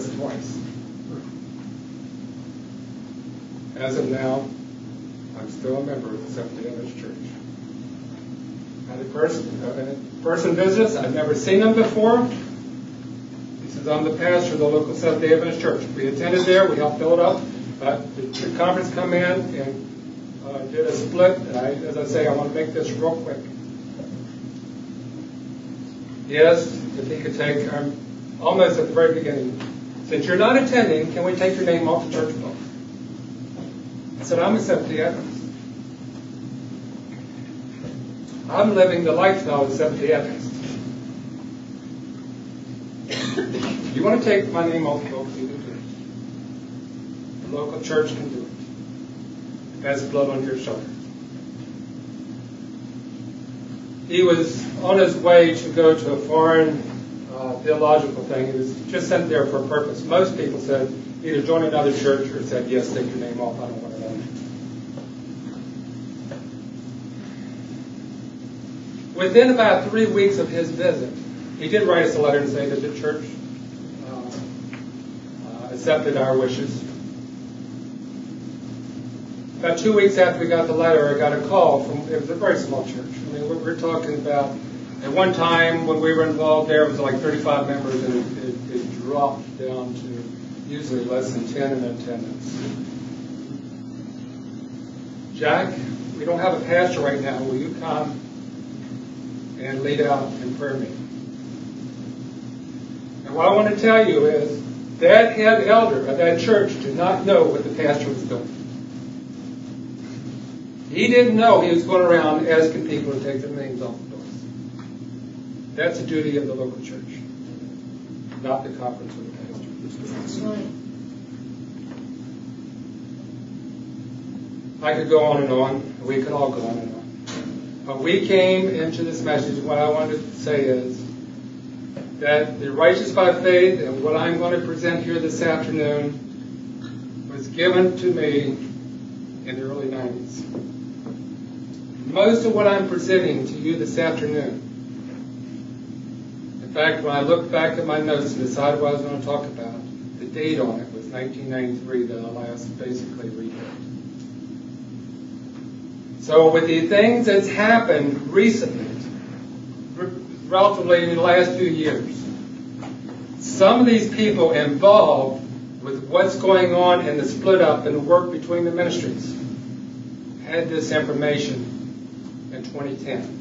us twice. As of now, I'm still a member of the Seventh-day Adventist Church. I had a person visit us. I've never seen him before. He says, I'm the pastor of the local Seventh-day Adventist Church. We attended there. We helped fill it up. The conference come in and did a split. And as I say, I want to make this real quick. Yes, if he could take, almost at the very beginning, since you're not attending, can we take your name off the church book? I said, I'm a Seventh-day Adventist. I'm living the lifestyle of a Seventh-day Adventist. If you want to take my name off the book, you can do it. The local church can do it. It has blood on your shoulder. He was on his way to go to a foreign theological thing. He was just sent there for a purpose. Most people said, either join another church or said, yes, take your name off. I don't want to know. Within about 3 weeks of his visit, he did write us a letter and say that the church accepted our wishes. About 2 weeks after we got the letter, I got a call from, it was a very small church. I mean, we're talking about, at one time when we were involved there, it was like 35 members, and it dropped down to usually less than 10 in attendance. Jack, we don't have a pastor right now. Will you come and lead out in prayer meeting? And what I want to tell you is that head elder of that church did not know what the pastor was doing. He didn't know he was going around asking people to take their names off the doors. That's the duty of the local church, not the conference of the pastor. That's right. I could go on and on. We could all go on and on. But we came into this message, what I wanted to say is that the righteous by faith and what I'm going to present here this afternoon was given to me in the early 90s. Most of what I'm presenting to you this afternoon, in fact, when I looked back at my notes and decided what I was going to talk about, the date on it was 1993 that I last basically read it. So with the things that's happened recently, relatively in the last few years, some of these people involved with what's going on in the split up and the work between the ministries had this information in 2010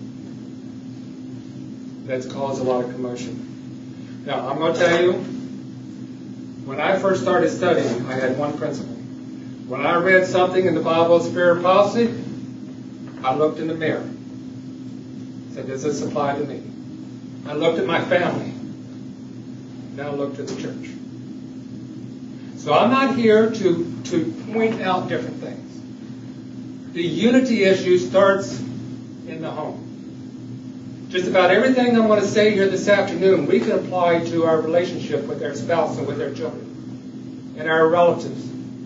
that's caused a lot of commotion. Now, I'm going to tell you, when I first started studying, I had one principle. When I read something in the Bible of spirit of prophecy, I looked in the mirror. Said, does this apply to me? I looked at my family. Then I looked at the church. So I'm not here to point out different things. The unity issue starts in the home. Just about everything I'm going to say here this afternoon, we can apply to our relationship with our spouse and with our children and our relatives.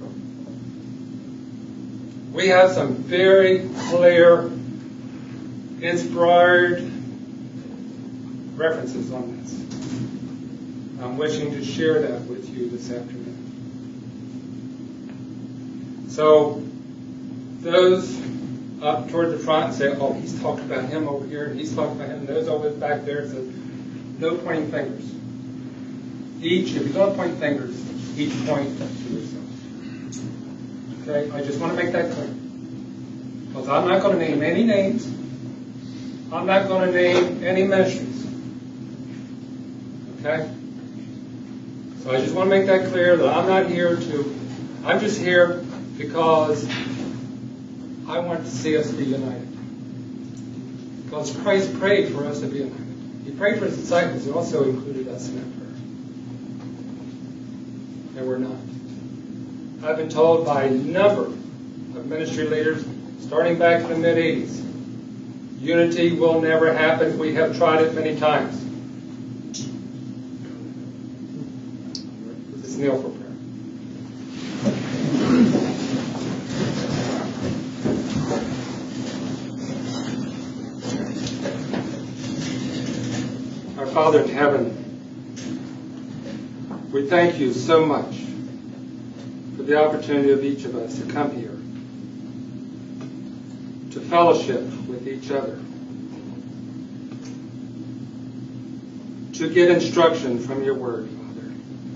We have some very clear, inspired references on this. I'm wishing to share that with you this afternoon. So, those up toward the front say, oh, he's talking about him over here, and he's talking about him, and those over back there. So, no pointing fingers. Each, if you're going to point fingers, each point to yourself. Okay, I just want to make that clear. Because I'm not going to name any names. I'm not going to name any ministries. Okay? So I just want to make that clear that I'm not here to, I'm just here because I want to see us be united. Because Christ prayed for us to be united. He prayed for his disciples. He also included us in that prayer. And we're not. I've been told by a number of ministry leaders, starting back in the mid-'80s, unity will never happen. We have tried it many times. Let's kneel for prayer. Our Father in heaven, We thank you so much for the opportunity of each of us to come here, to fellowship with each other, to get instruction from your word, Father.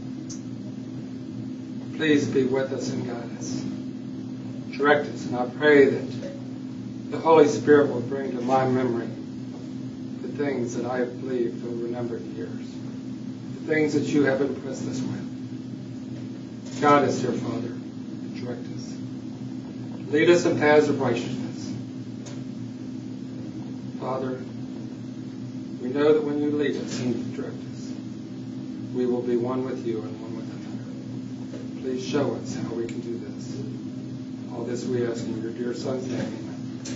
Please be with us and guide us. Direct us, and I pray that the Holy Spirit will bring to my memory the things that I have believed over a number of years, the things that you have impressed us with. Guide us, dear Father. Direct us. Lead us in paths of righteousness. Father, we know that when you lead us and direct us, we will be one with you and one with another. Please show us how we can do this. All this we ask in your dear Son's name. Amen.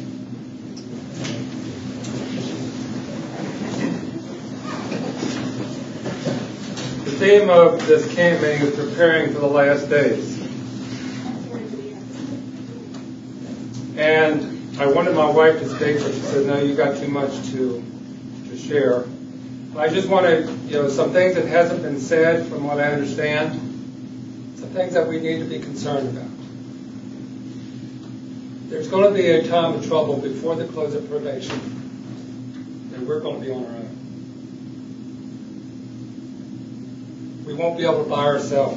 The theme of this camp meeting is preparing for the last days. And I wanted my wife to speak, but she said, no, you got too much to share. I just want to, some things that hasn't been said from what I understand, some things that we need to be concerned about. There's going to be a time of trouble before the close of probation, and we're going to be on our own. We won't be able to buy ourselves.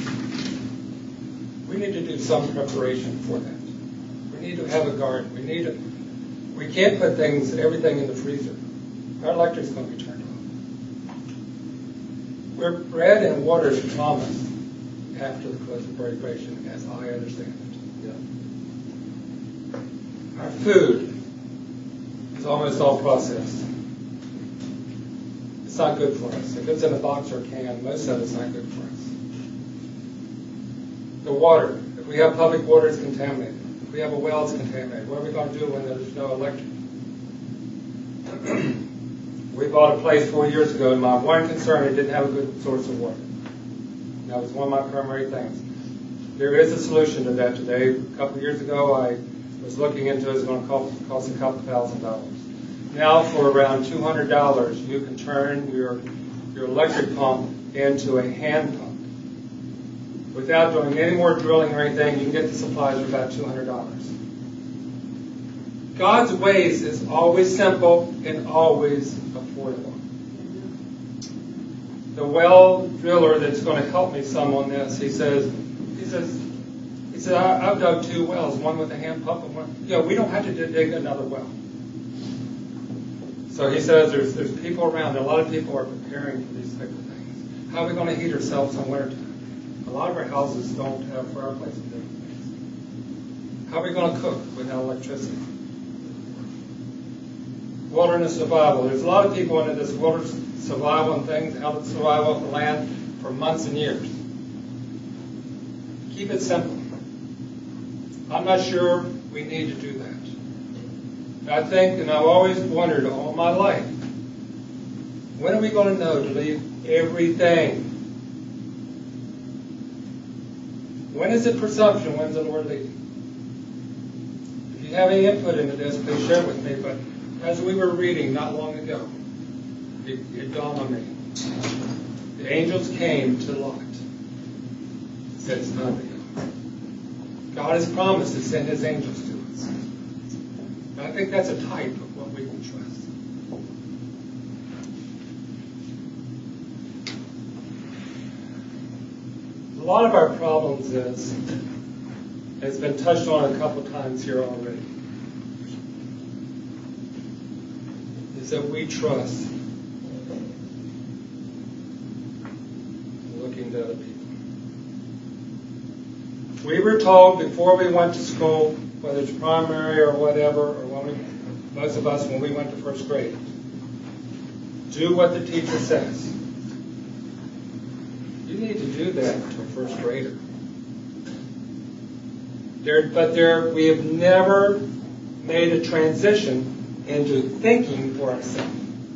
We need to do some preparation for that. We need to have a garden. We can't put everything in the freezer. Our electric's going to be turned off. We're bread and water is promised after the close of probation, as I understand it. Our food is almost all processed. It's not good for us. If it's in a box or a can, most of it's not good for us. The water, if we have public water, it's contaminated. If we have a well, it's contaminated. What are we going to do when there's no electric? We bought a place 4 years ago, and my one concern, it didn't have a good source of water. That was one of my primary things. There is a solution to that today. A couple of years ago, I was looking into it. It's going to cost a couple $1,000s. Now, for around $200, you can turn your electric pump into a hand pump. Without doing any more drilling or anything, you can get the supplies for about $200. God's ways is always simple and always affordable. The well driller that's going to help me some on this, he says, I've dug 2 wells, one with a hand pump and one. We don't have to dig another well. So he says there's people around. A lot of people are preparing for these type of things. How are we going to heat ourselves in wintertime? A lot of our houses don't have fireplaces and different things. How are we going to cook without electricity? Wilderness survival. There's a lot of people into this wilderness survival and things, how to survive off the land for months and years. Keep it simple. I'm not sure we need to do that. I think, and I've always wondered all my life, when are we going to know to leave everything? When is it presumption? When's the Lord leading? If you have any input into this, please share it with me. But as we were reading not long ago, it dawned on me. The angels came to Lot. Said it's time to go. God has promised to send his angels to us. And I think that's a type of what we can trust. A lot of our problems has been touched on a couple times here already, is that we trust looking to other people. We were told before we went to school, whether it's primary or whatever, or most of us when we went to first grade, do what the teacher says. You need to do that to a first grader. We have never made a transition into thinking for ourselves.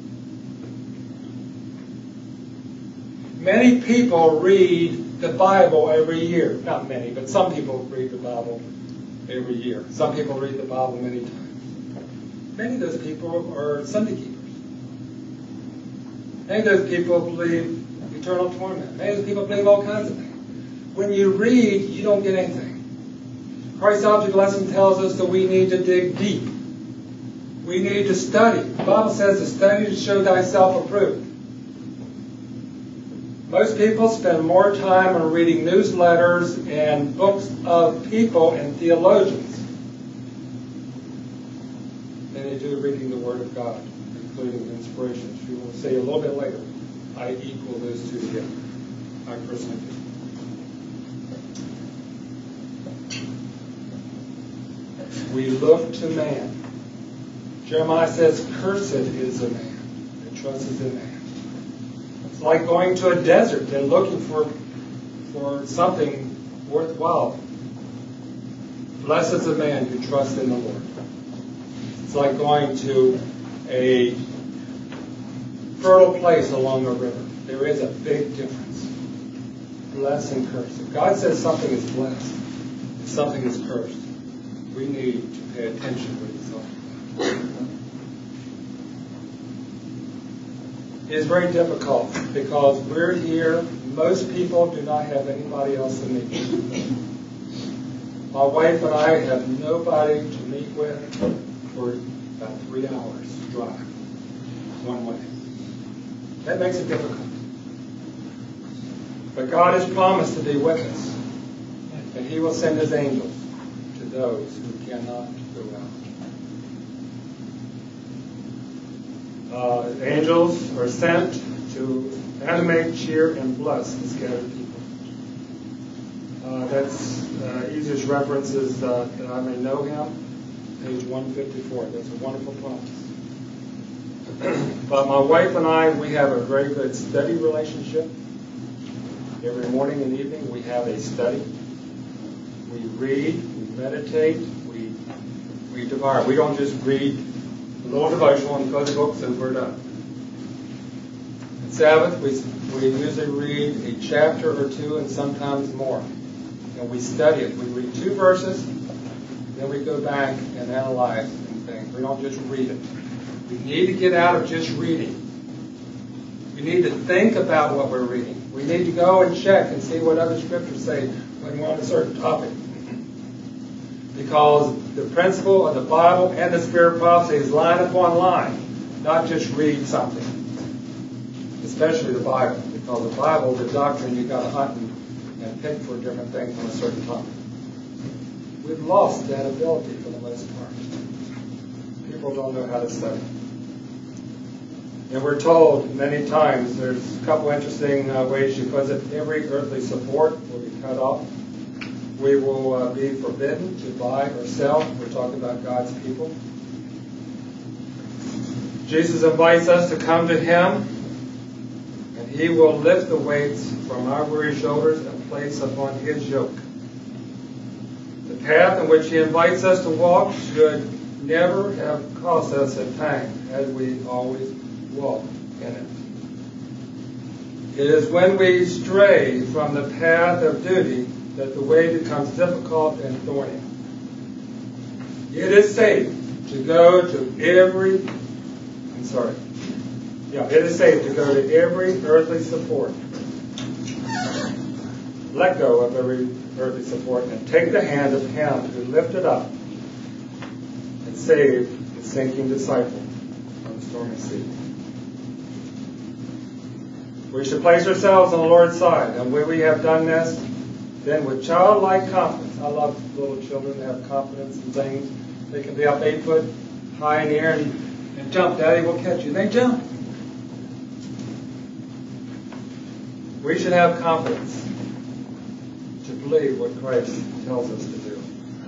Many people read the Bible every year. Not many, but some people read the Bible every year. Some people read the Bible many times. Many of those people are Sunday keepers. Many of those people believe eternal torment. Many people believe all kinds of things. When you read, you don't get anything. Christ's object lesson tells us that we need to dig deep. We need to study. The Bible says to study to show thyself approved. Most people spend more time on reading newsletters and books of people and theologians than they do reading the Word of God, including inspirations. We will see a little bit later. I equal those two together. I personally do. We look to man. Jeremiah says, cursed is the man that trusts in man. It's like going to a desert and looking for something worthwhile. Blessed is the man who trusts in the Lord. It's like going to a fertile place along a river. There is a big difference. Blessed and cursed. If God says something is blessed, if something is cursed, we need to pay attention to what he's talking about. It is very difficult because we're here. Most people do not have anybody else to meet with. My wife and I have nobody to meet with for about 3 hours drive one way. That makes it difficult. But God has promised to be with us, and he will send his angels to those who cannot go out. Angels are sent to animate, cheer, and bless the scattered people. That's easiest reference is that I may know him, page 154. That's a wonderful promise. But my wife and I, we have a very good study relationship. Every morning and evening we have a study. We read, we meditate, we devour. We don't just read a little devotional and close the books and we're done. On Sabbath, we usually read a chapter or two and sometimes more. And we study it. We read 2 verses, then we go back and analyze and think. We don't just read it. We need to get out of just reading. We need to think about what we're reading. We need to go and check and see what other scriptures say when we're on a certain topic. Because the principle of the Bible and the Spirit of prophecy is line upon line, not just read something. Especially the Bible. Because the Bible, the doctrine, you've got to hunt and pick for different things on a certain topic. We've lost that ability for the most part. People don't know how to study. And we're told many times, there's a couple interesting ways she puts it, every earthly support will be cut off. We will be forbidden to buy or sell. We're talking about God's people. Jesus invites us to come to him, and he will lift the weights from our weary shoulders and place upon his yoke. The path in which he invites us to walk should never have cost us a pang, as we always walk in it. It is when we stray from the path of duty that the way becomes difficult and thorny. It is safe to go to every earthly support. Let go of every earthly support and take the hand of him who lifted up and saved the sinking disciple from the stormy sea. We should place ourselves on the Lord's side, and when we have done this, then with childlike confidence, I love little children that have confidence in things. They can be up 8 foot high in the air and jump. Daddy will catch you. They jump. We should have confidence to believe what Christ tells us to do.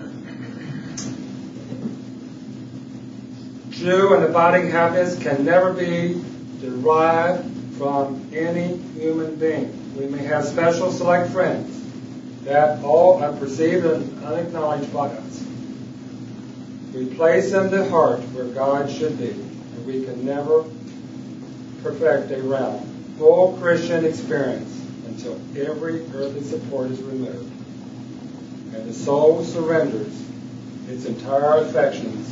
True and abiding happiness can never be derived from any human being. We may have special select friends that all are perceived and unacknowledged by us. We place in the heart where God should be, and we can never perfect a round, full Christian experience until every earthly support is removed and the soul surrenders its entire affections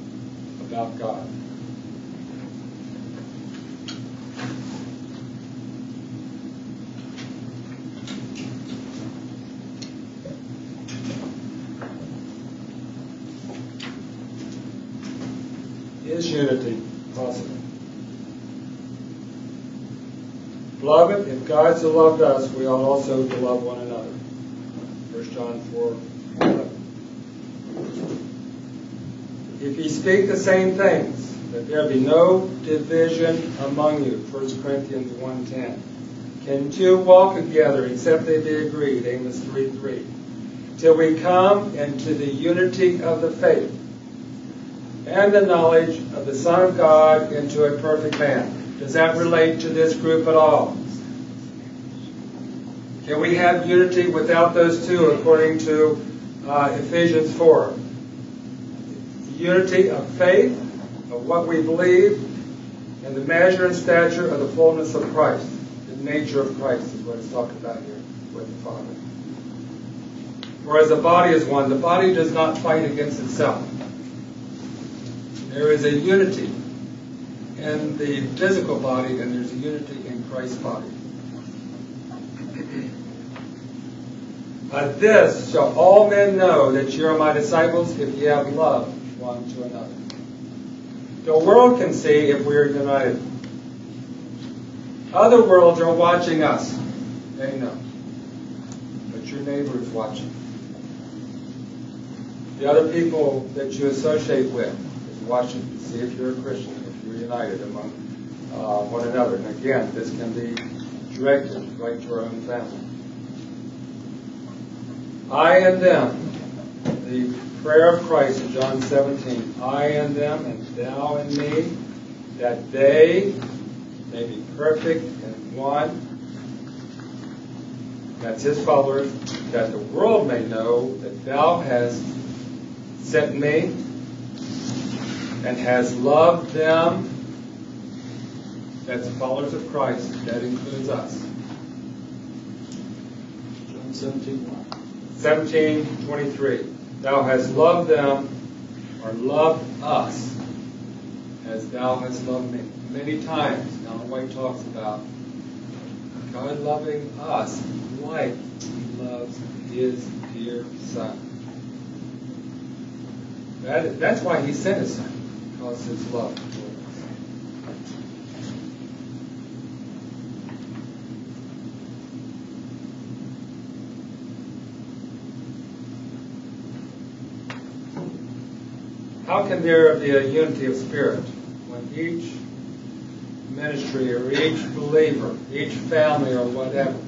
about God. unity possible. Beloved, if God so loved us, we ought also to love one another. 1 John 4:11. If ye speak the same things, that there be no division among you. 1 Corinthians 1:10. Can two walk together except they be agreed? Amos 3:3. Till we come into the unity of the faith and the knowledge of the Son of God, into a perfect man. Does that relate to this group at all? Can we have unity without those two, according to Ephesians 4? Unity of faith, of what we believe, and the measure and stature of the fullness of Christ. The nature of Christ is what it's talking about here with the Father. Whereas the body is one, the body does not fight against itself. There is a unity in the physical body, and there's a unity in Christ's body. By this shall all men know that you are my disciples, if you have love one to another. The world can see if we are united. Other worlds are watching us. They know. But your neighbor is watching. The other people that you associate with is watching to see if you're a Christian, if you're united among one another. And again, this can be directed right to our own family. I and them, the prayer of Christ in John 17, I and them and thou and me, that they may be perfect in one. That's his followers, that the world may know that thou hast sent me and has loved them. That's the followers of Christ. That includes us. John 17:23. Thou hast loved them, or loved us, as thou hast loved me. Many times, Ellen White talks about God loving us like He loves His dear Son. That's why He sent His Son, because His love toward us. How can there be a unity of spirit when each ministry or each believer, each family or whatever,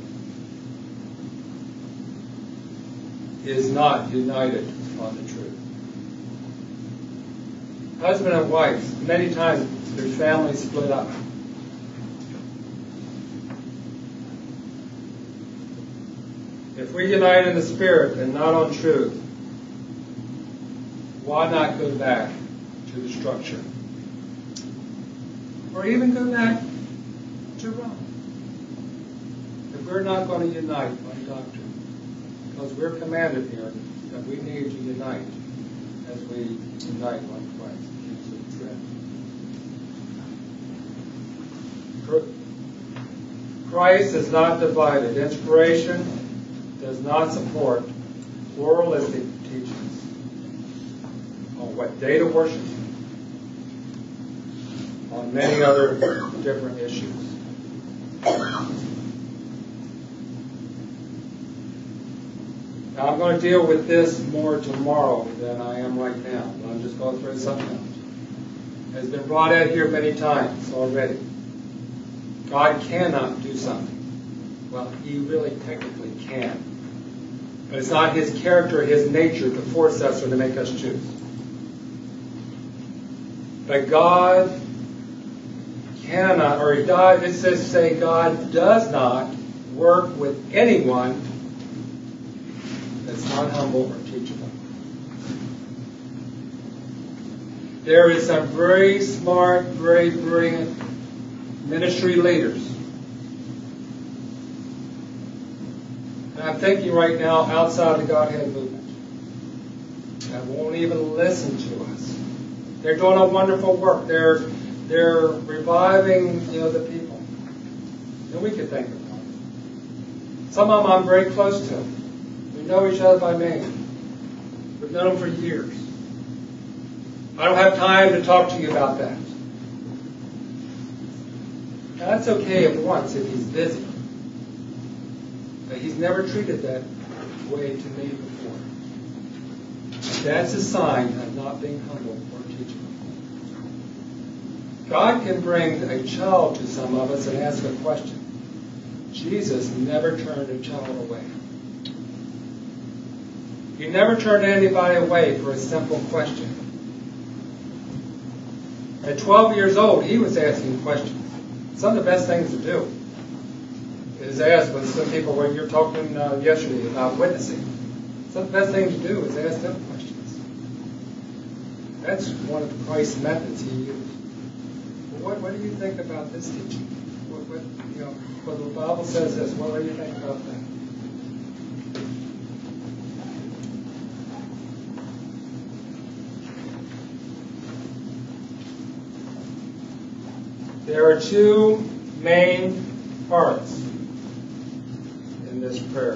is not united on the truth? Husband and wife, many times their families split up. If we unite in the spirit and not on truth, why not go back to the structure? Or even go back to Rome. If we're not going to unite on doctrine, because we're commanded here that we need to unite as we unite on Christ, keeps it trim. Christ is not divided. Inspiration does not support pluralistic teachings on what day to worship, on many other different issues. Now, I'm going to deal with this more tomorrow than I am right now. But I'm just going to throw something out. It has been brought out here many times already. God cannot do something. Well, He really technically can. But it's not His character, His nature to force us or to make us choose. But God cannot, or it says say God does not work with anyone that's not humble or teachable. There is some very smart, very brilliant ministry leaders. And I'm thinking right now outside the Godhead movement that won't even listen to us. They're doing a wonderful work. They're reviving, the people. And we could think about it. Some of them I'm very close to. We know each other by name. We've known them for years. I don't have time to talk to you about that. Now, that's okay at once if he's busy. But he's never treated that way to me before. That's a sign of not being humble or teachable. God can bring a child to some of us and ask a question. Jesus never turned a child away. He never turned anybody away for a simple question. At 12 years old, he was asking questions. Some of the best things to do is ask when some people, when you're talking yesterday about witnessing, some of the best thing to do is ask them questions. That's one of Christ's methods he used. Well, what do you think about this teaching? Well, the Bible says this. What do you think about that? There are two main parts in this prayer.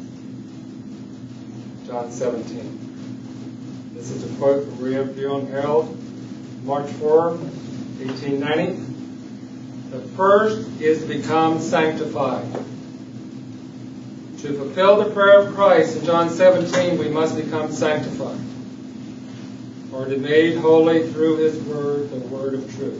John 17. This is a quote from Review and Herald, March 4, 1890. The first is to become sanctified. To fulfill the prayer of Christ in John 17, we must become sanctified, or to be made holy through His Word, the Word of truth.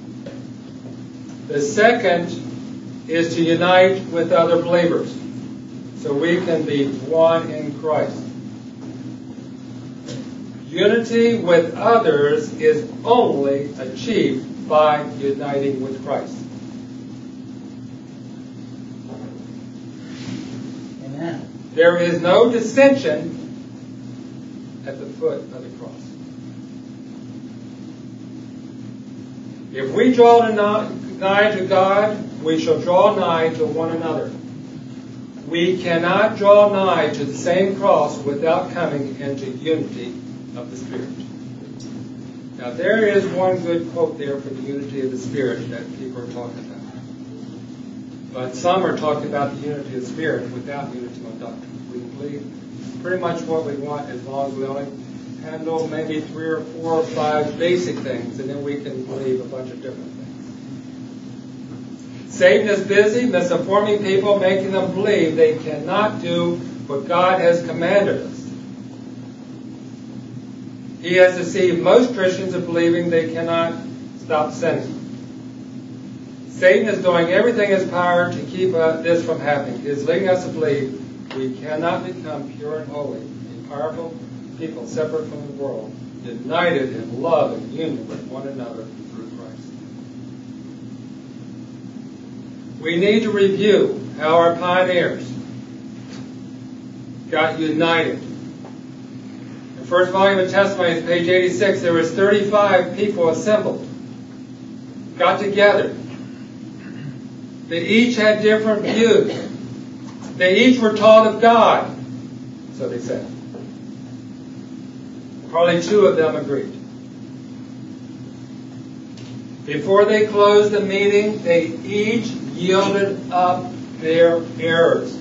The second is to unite with other believers, so we can be one in Christ. Unity with others is only achieved by uniting with Christ. Amen. There is no dissension at the foot of the cross. If we draw nigh to God, we shall draw nigh to one another. We cannot draw nigh to the same cross without coming into unity of the Spirit. Now, there is one good quote there for the unity of the Spirit that people are talking about. But some are talking about the unity of the Spirit without unity of doctrine. We believe pretty much what we want as long as we only handle maybe 3 or 4 or 5 basic things, and then we can believe a bunch of different things. Satan is busy misinforming people, making them believe they cannot do what God has commanded us. He has deceived most Christians into believing they cannot stop sinning. Satan is doing everything in his power to keep this from happening. He is leading us to believe we cannot become pure and holy, a powerful people separate from the world, united in love and union with one another through Christ. We need to review how our pioneers got united. The first volume of Testimonies, page 86, there was 35 people assembled, got together. They each had different views. They each were taught of God, so they said. Probably 2 of them agreed. Before they closed the meeting, they each yielded up their errors.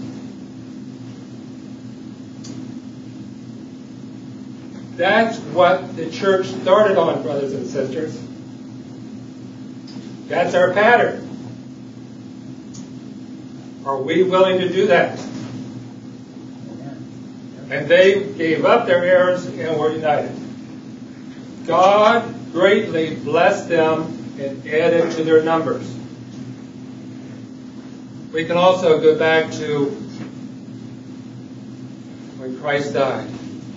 That's what the church started on, brothers and sisters. That's our pattern. Are we willing to do that? And they gave up their errors and were united. God greatly blessed them and added to their numbers. We can also go back to when Christ died.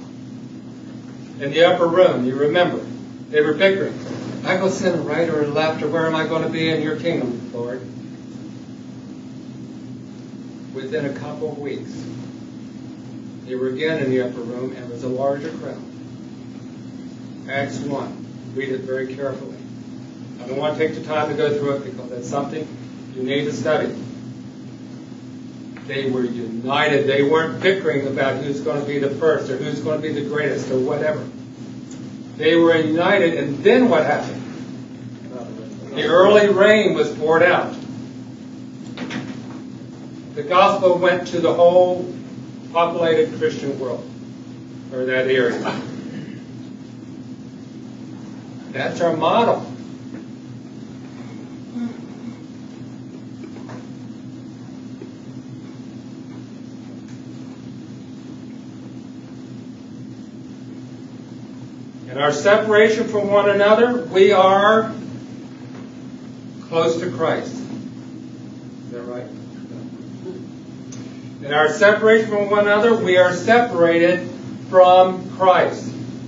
In the upper room, you remember, they were bickering. I go sit right or left, or where am I going to be in your kingdom, Lord? Within a couple of weeks, they were again in the upper room, and it was a larger crowd. Acts 1. Read it very carefully. I don't want to take the time to go through it because that's something you need to study. They were united. They weren't bickering about who's going to be the first or who's going to be the greatest or whatever. They were united, and then what happened? The early rain was poured out. The gospel went to the whole populated Christian world, or that area. That's our model. In our separation from one another, we are close to Christ. Is that right? In our separation from one another, we are separated from Christ.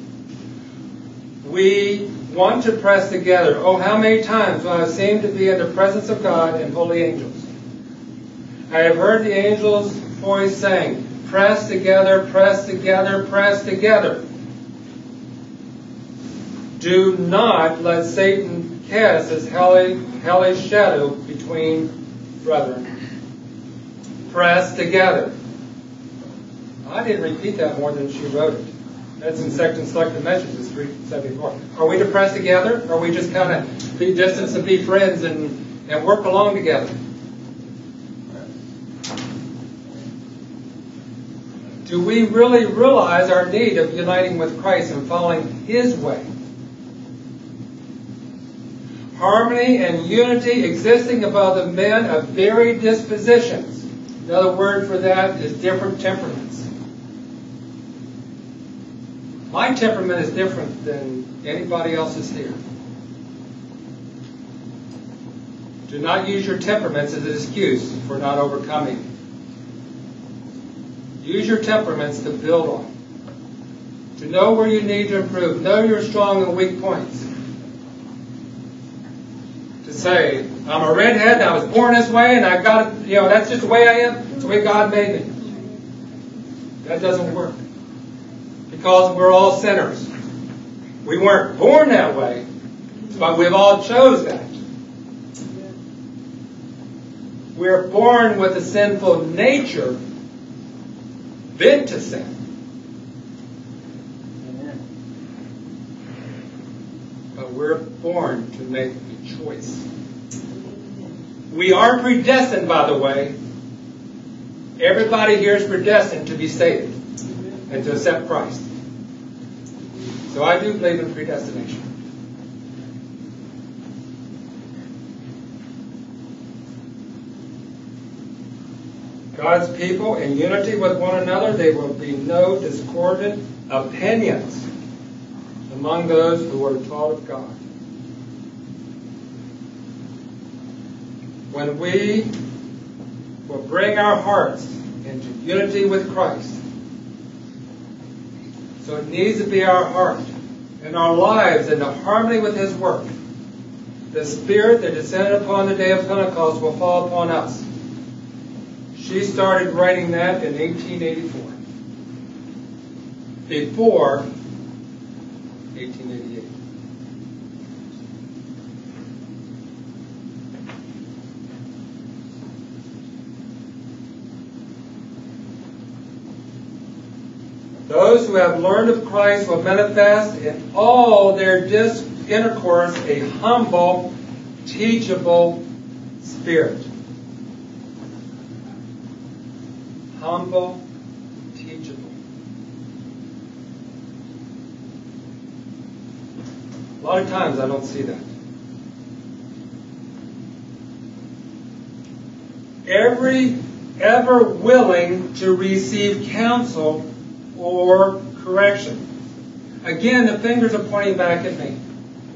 We want to press together. Oh, how many times I seem to be in the presence of God and holy angels. I have heard the angels' voice saying, press together, press together, press together. Do not let Satan cast his hellish shadow between brethren. Press together. I didn't repeat that more than she wrote it. That's in Section Selected Messages 374. Are we to press together? Or are we just kind of be distance and be friends and work along together? Do we really realize our need of uniting with Christ and following His way? Harmony and unity existing above the men of varied dispositions. Another word for that is different temperaments. My temperament is different than anybody else's here. Do not use your temperaments as an excuse for not overcoming. Use your temperaments to build on. To know where you need to improve. Know your strong and weak points. To say, I'm a redhead and I was born this way and I got it, that's just the way I am. It's the way God made me. That doesn't work. Because we're all sinners. We weren't born that way, but we've all chose that. We're born with a sinful nature, bent to sin. But we're born to make a choice. We are predestined, by the way. Everybody here is predestined to be saved and to accept Christ. So I do believe in predestination. God's people in unity with one another, there will be no discordant opinions among those who are taught of God. When we will bring our hearts into unity with Christ, so it needs to be our heart and our lives into harmony with His work. The Spirit that descended upon the day of Pentecost will fall upon us. She started writing that in 1884. Before 1888. Those who have learned of Christ will manifest in all their intercourse a humble, teachable spirit. Humble, teachable. A lot of times I don't see that. Ever willing to receive counsel or correction. Again, the fingers are pointing back at me.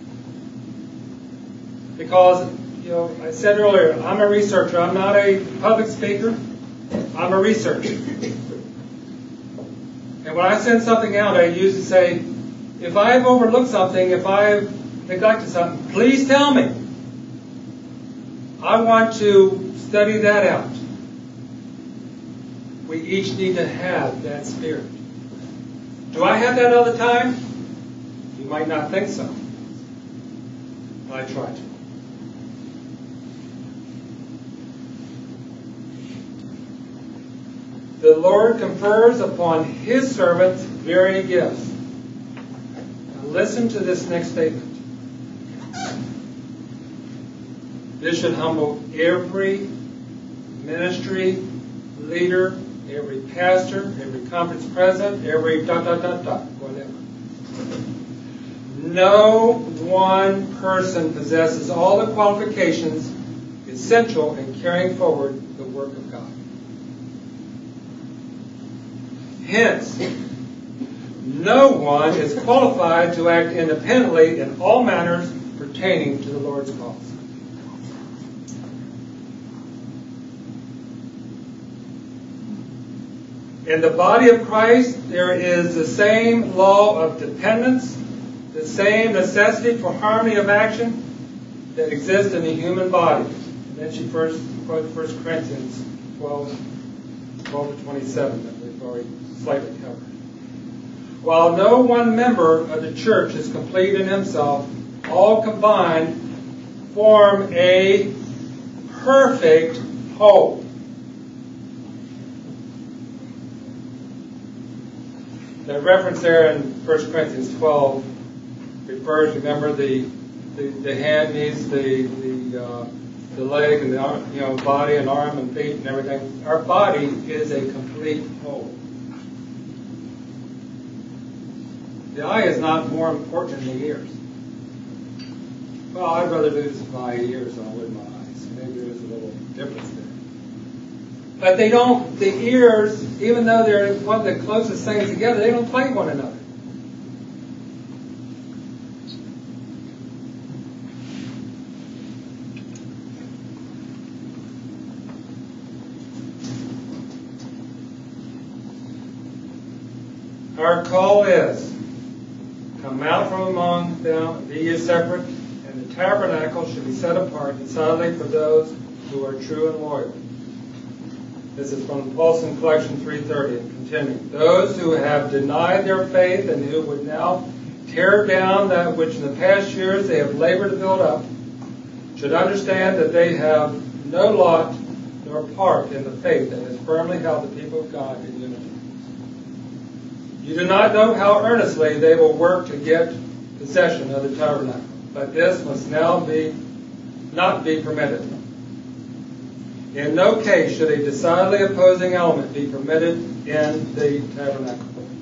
Because, I said earlier, I'm a researcher. I'm not a public speaker. I'm a researcher. And when I send something out, I usually say, if I've overlooked something, if I've neglected something, please tell me. I want to study that out. We each need to have that spirit. Do I have that all the time? You might not think so. I try to. The Lord confers upon His servants varying gifts. Now listen to this next statement. This should humble every ministry leader, every pastor, every conference president, every ... whatever. no one person possesses all the qualifications essential in carrying forward the work of God. Hence, no one is qualified to act independently in all matters pertaining to the Lord's cause. In the body of Christ, there is the same law of dependence, the same necessity for harmony of action that exists in the human body. And then she first quotes 1 Corinthians 12 to 27 that we've already slightly covered. While no one member of the church is complete in himself, all combined form a perfect whole. The reference there in 1 Corinthians 12 refers, remember, the hand needs the leg and the arm, body and arm and feet and everything. Our body is a complete whole. The eye is not more important than the ears. Well, I'd rather lose my ears than I would my eyes. Maybe there's a little difference there. But they don't, the ears, even though they're one of the closest things together, they don't fight one another. Our call is, come out from among them, be ye separate, and the tabernacle should be set apart decidedly for those who are true and loyal. This is from the Paulson Collection 330, and continuing. Those who have denied their faith and who would now tear down that which in the past years they have labored to build up should understand that they have no lot nor part in the faith that has firmly held the people of God in unity. You do not know how earnestly they will work to get possession of the tabernacle, but this must now not be permitted. In no case should a decidedly opposing element be permitted in the tabernacle.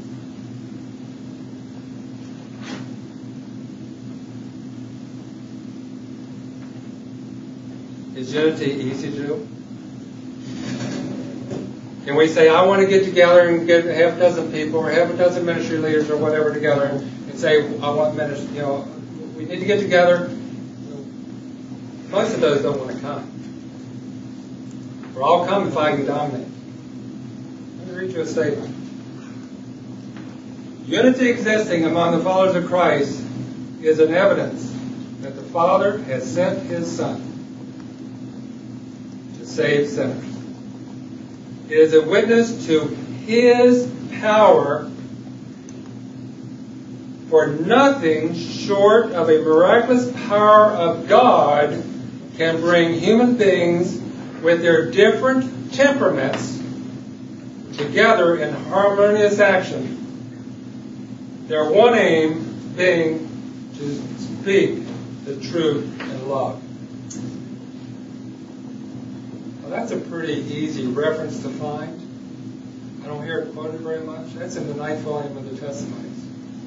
Is unity easy to do? Can we say, I want to get together and get half a dozen people or half a dozen ministry leaders or whatever together and say, I want ministry, we need to get together. Most of those don't want to come. We're all coming if I can dominate. Let me read you a statement. Unity existing among the followers of Christ is an evidence that the Father has sent His Son to save sinners. It is a witness to His power, for nothing short of a miraculous power of God can bring human beings with their different temperaments together in harmonious action. Their one aim being to speak the truth in love. Well, that's a pretty easy reference to find. I don't hear it quoted very much. That's in the 9th volume of the Testimonies.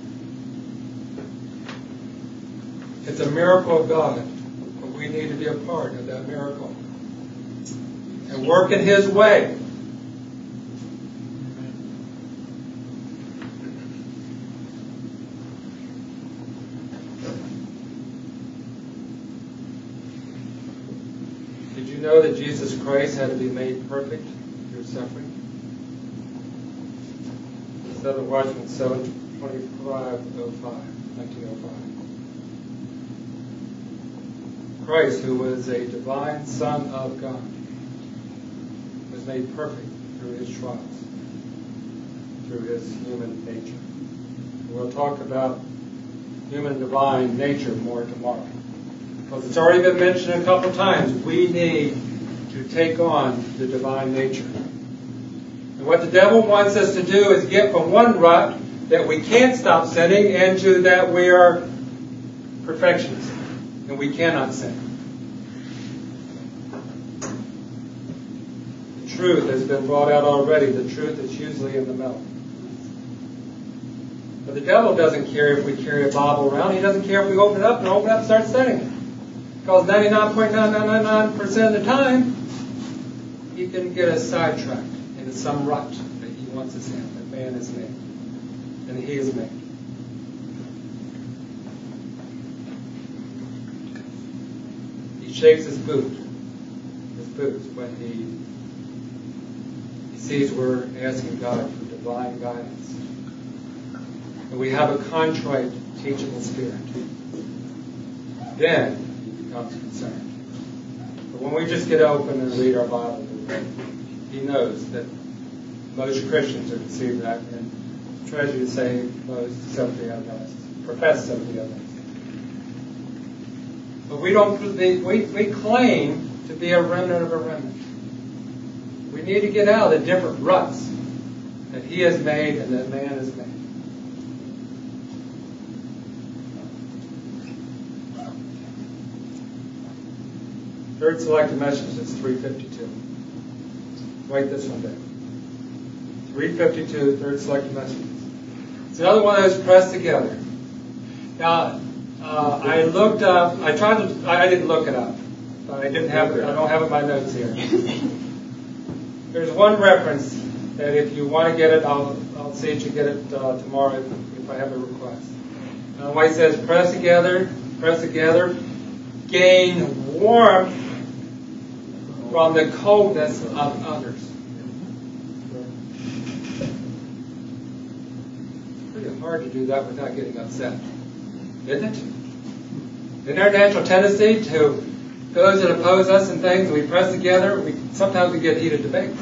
It's a miracle of God, but we need to be a part of that miracle and work in His way. Did you know that Jesus Christ had to be made perfect through suffering? 7 Watchmen 1905. Christ, who was a divine Son of God, was made perfect through His trials, through His human nature. We'll talk about human and divine nature more tomorrow. Because it's already been mentioned a couple times, we need to take on the divine nature. And what the devil wants us to do is get from one rut that we can't stop sinning into that we are perfectionists and we cannot sin. The truth has been brought out already. The truth is usually in the middle. But the devil doesn't care if we carry a Bible around. He doesn't care if we open it up and start studying it. Because 99.999% of the time, he can get us sidetracked into some rut that he wants us in, that man has made, and he has made. He shakes his boots when he sees we're asking God for divine guidance. And we have a contrite, teachable spirit. Then he becomes concerned. But when we just get open and read our Bible, he knows that most Christians are deceived and treasure to say most Seventh-day Adventists, profess Seventh-day Adventists. But we claim to be a remnant of a remnant. We need to get out of the different ruts that he has made and that man has made. Third selected message is 352. Write this one down. 352, third selected message. It's another one of those pressed together. Now, I looked up. I didn't look it up, but I don't have it in my notes here. There's one reference that if you want to get it, I'll see if you get it tomorrow if I have a request. Why it says press together, gain warmth from the coldness of others. It's pretty hard to do that without getting upset, isn't it? Isn't our natural tendency to those that oppose us and things, we press together, sometimes we get heated debates.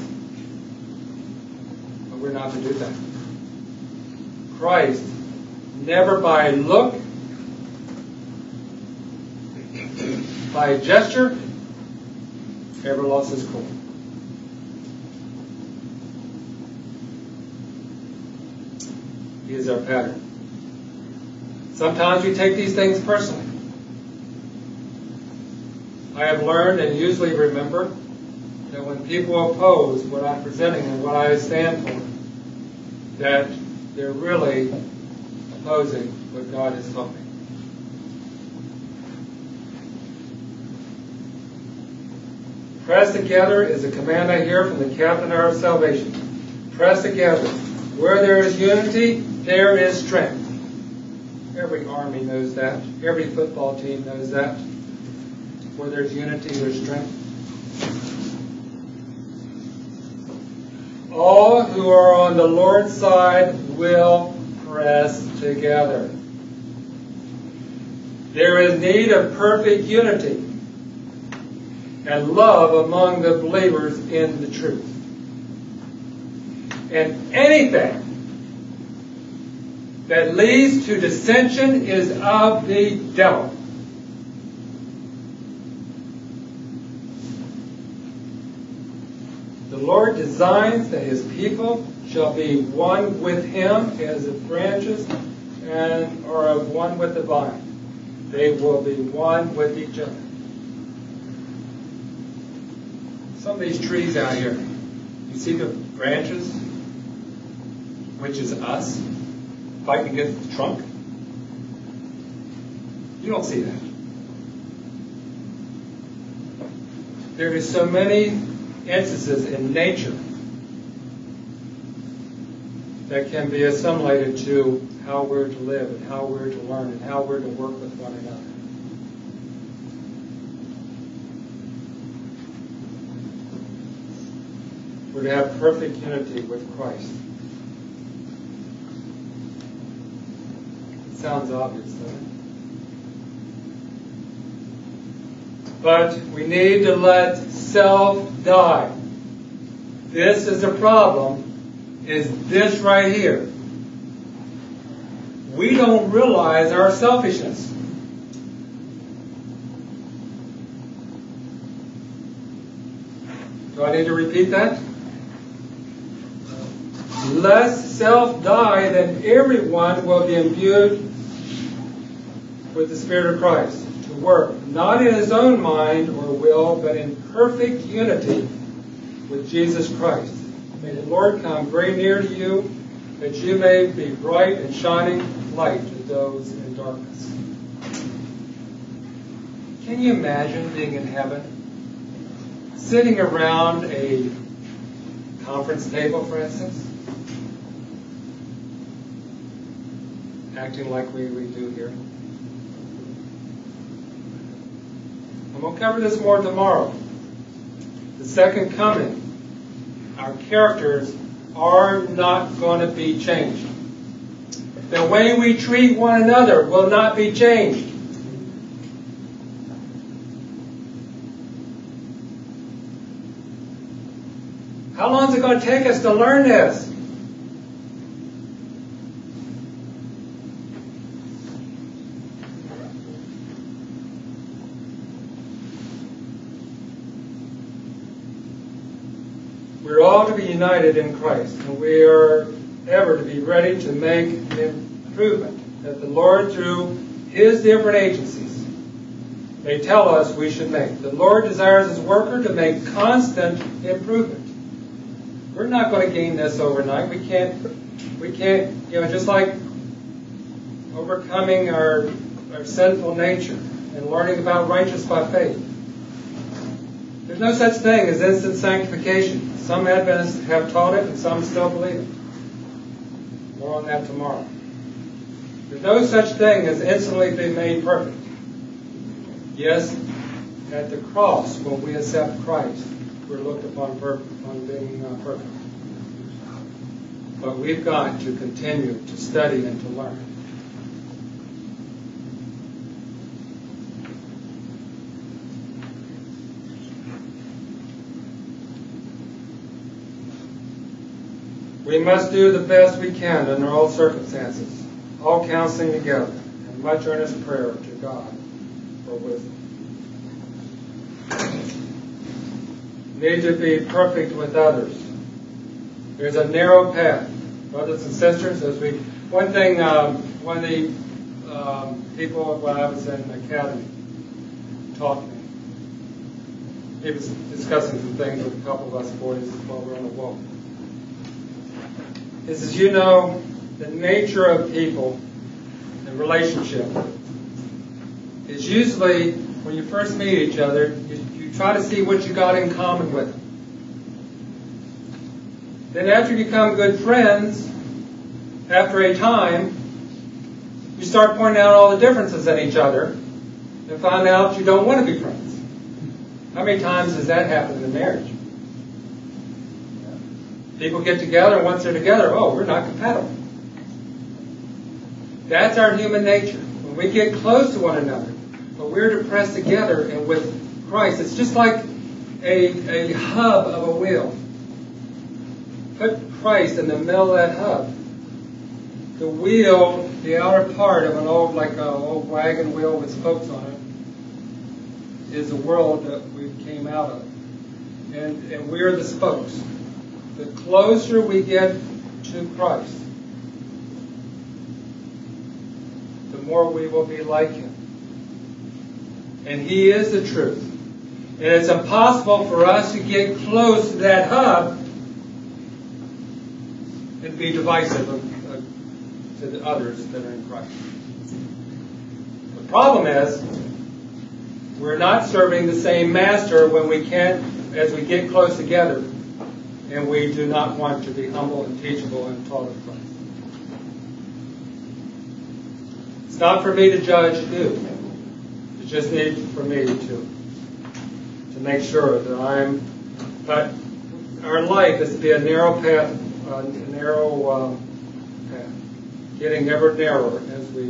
But we're not to do that. Christ, never by look, by gesture, ever lost his cool. He is our pattern. Sometimes we take these things personally. I have learned and usually remember that when people oppose what I'm presenting and what I stand for, that they're really opposing what God has taught me. Press together is a command I hear from the captain of our salvation. Press together. Where there is unity, there is strength. Every army knows that. Every football team knows that. Where there's unity, there's strength. All who are on the Lord's side will press together. There is need of perfect unity and love among the believers in the truth. And anything that leads to dissension is of the devil. The Lord designs that His people shall be one with Him as the branches and are of one with the vine. They will be one with each other. Some of these trees out here, you see the branches, which is us, fighting against the trunk? You don't see that. There is so many instances in nature that can be assimilated to how we're to live and how we're to learn and how we're to work with one another. We're to have perfect unity with Christ. It sounds obvious, doesn't it? But we need to let self die. This is the problem, is this right here. We don't realize our selfishness. Do I need to repeat that? Lest self die, then everyone will be imbued with the Spirit of Christ to work, not in his own mind or will, but in perfect unity with Jesus Christ. May the Lord come very near to you that you may be bright and shining light to those in darkness. Can you imagine being in heaven, sitting around a conference table, for instance, acting like we do here? I'm going to cover this more tomorrow. The second coming, our characters are not going to be changed. The way we treat one another will not be changed. How long is it going to take us to learn this? We're all to be united in Christ, and we are ever to be ready to make the improvement that the Lord, through His different agencies, may tell us we should make. The Lord desires His worker to make constant improvement. We're not going to gain this overnight. We can't, just like overcoming our sinful nature and learning about righteous by faith. There's no such thing as instant sanctification. Some Adventists have taught it, and some still believe it. More on that tomorrow. There's no such thing as instantly being made perfect. Yes, at the cross, when we accept Christ, we're looked upon being perfect. But we've got to continue to study and to learn. We must do the best we can under all circumstances, all counseling together, and much earnest prayer to God for wisdom. Need to be perfect with others. There's a narrow path. Brothers and sisters, one of the people when I was in the academy taught me. He was discussing some things with a couple of us boys while we were on the walk. He says, the nature of people and relationship is usually when you first meet each other, you try to see what you got in common with them. Then after you become good friends, after a time, you start pointing out all the differences in each other and find out you don't want to be friends. How many times has that happened in marriage? People get together, and once they're together, we're not compatible. That's our human nature. When we get close to one another, but we're to press together and with Christ. It's just like a hub of a wheel. Put Christ in the middle of that hub. The wheel, the outer part of an old wagon wheel with spokes on it, is the world that we came out of. And we're the spokes. The closer we get to Christ, the more we will be like Him. And He is the truth. And it's impossible for us to get close to that hub and be divisive to the others that are in Christ. The problem is, we're not serving the same master when we can't, as we get close together, and we do not want to be humble and teachable and taught of Christ. It's not for me to judge you. It's just need for me to make sure that but our life is to be a narrow path, getting ever narrower as we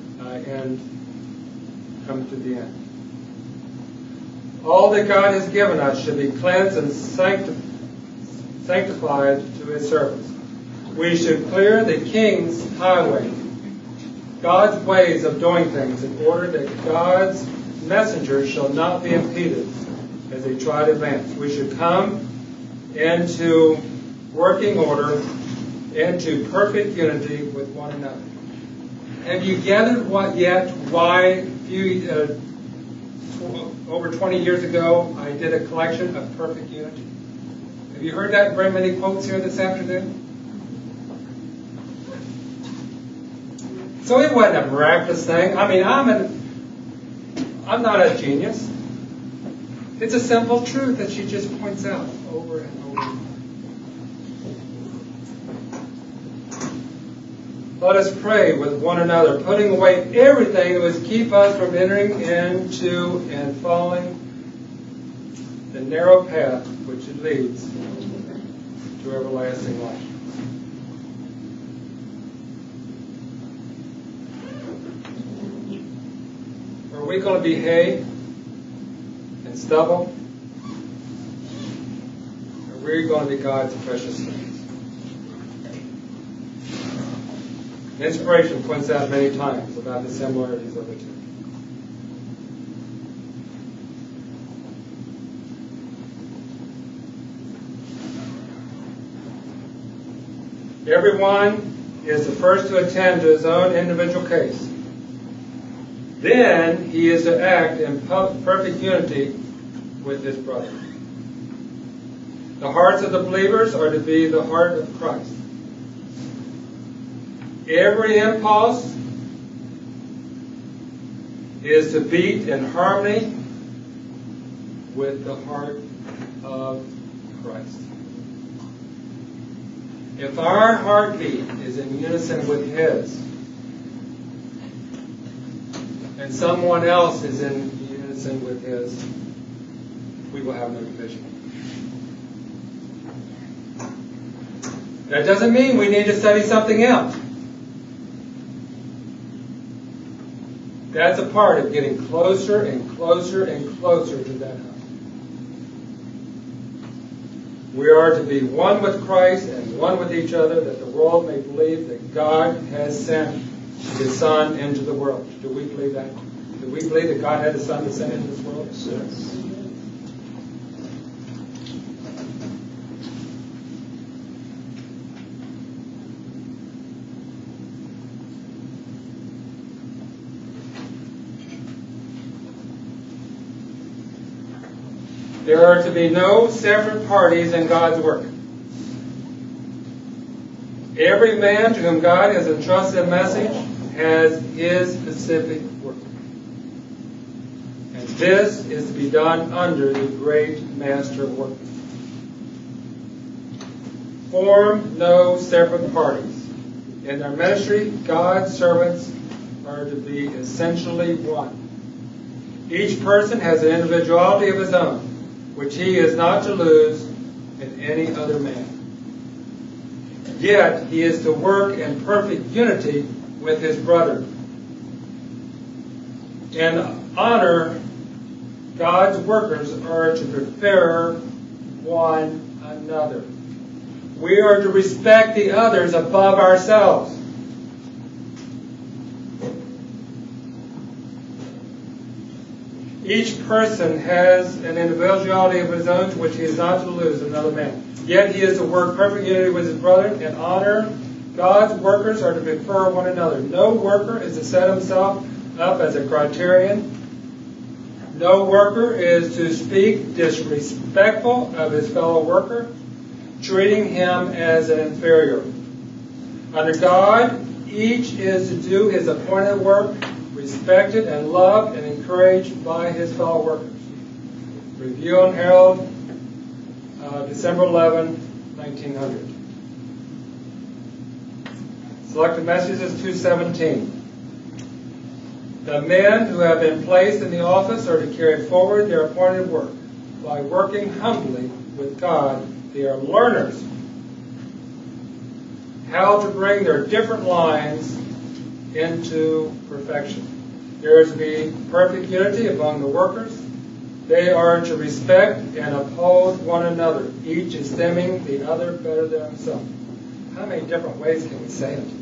come to the end. All that God has given us should be cleansed and sanctified to His service. We should clear the King's highway, God's ways of doing things, in order that God's messengers shall not be impeded as they try to advance. We should come into working order, into perfect unity with one another. Have you gathered why over 20 years ago I did a collection of perfect unity? Have you heard that very many quotes here this afternoon? So it wasn't a miraculous thing. I mean, I'm not a genius. It's a simple truth that she just points out over and over. Let us pray with one another, putting away everything that would keep us from entering into and following the narrow path which it leads to everlasting life. Are we going to be hay and stubble? Or are we going to be God's precious things? Inspiration points out many times about the similarities of the two. Everyone is the first to attend to his own individual case. Then he is to act in perfect unity with his brother. The hearts of the believers are to be the heart of Christ. Every impulse is to beat in harmony with the heart of Christ. If our heartbeat is in unison with His, and someone else is in unison with His, we will have no division. That doesn't mean we need to study something else. That's a part of getting closer and closer and closer to that house. We are to be one with Christ and one with each other, that the world may believe that God has sent His Son into the world. Do we believe that? Do we believe that God had His Son to send into this world? Yes. There are to be no separate parties in God's work. Every man to whom God has entrusted a message has his specific work. And this is to be done under the great master workman. Form no separate parties. In their ministry, God's servants are to be essentially one. Each person has an individuality of his own, which he is not to lose in any other man. Yet he is to work in perfect unity with his brother. In honor, God's workers are to prefer one another. We are to respect the others above ourselves. Each person has an individuality of his own, which he is not to lose another man. Yet he is to work perfect unity with his brother. In honor, God's workers are to prefer one another. No worker is to set himself up as a criterion. No worker is to speak disrespectful of his fellow worker, treating him as an inferior. Under God, each is to do his appointed work, respected and loved and encouraged by his fellow workers. Review and Herald, December 11, 1900. Selected Messages 217. The men who have been placed in the office are to carry forward their appointed work. By working humbly with God, they are learners how to bring their different lines into perfection. There is to be perfect unity among the workers. They are to respect and uphold one another, each esteeming the other better than himself. How many different ways can we say it?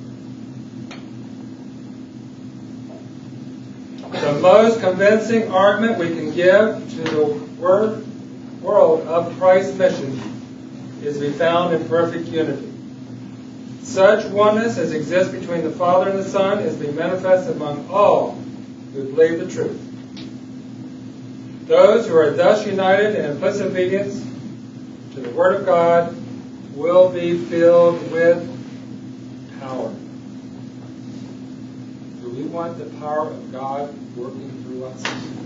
The most convincing argument we can give to the world of Christ's mission is to be found in perfect unity. Such oneness as exists between the Father and the Son is to be manifested among all who believe the truth. Those who are thus united in implicit obedience to the Word of God will be filled with power. we want the power of God working through us.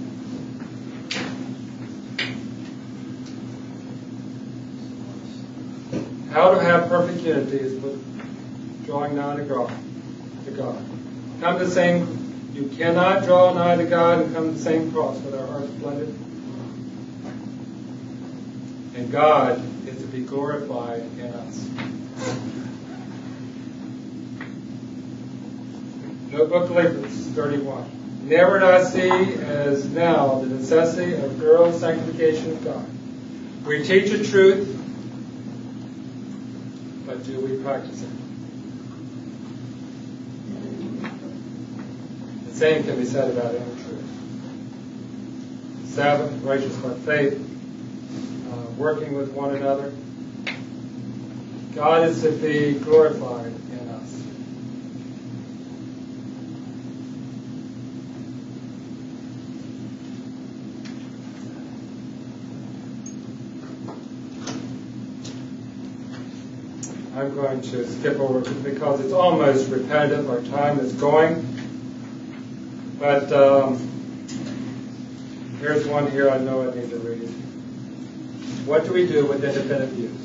How to have perfect unity is with drawing nigh to God. Come to the same. You cannot draw nigh to God and come to the same cross with our hearts blended. And God is to be glorified in us. Notebook Philippians 31. Never did I see as now the necessity of thorough sanctification of God. We teach the truth, but do we practice it? The same can be said about inner truth. Sabbath, righteous by faith, working with one another. God is to be glorified in us. I'm going to skip over it because it's almost repetitive. Our time is going. But here's one here I know I need to read. What do we do with independent views?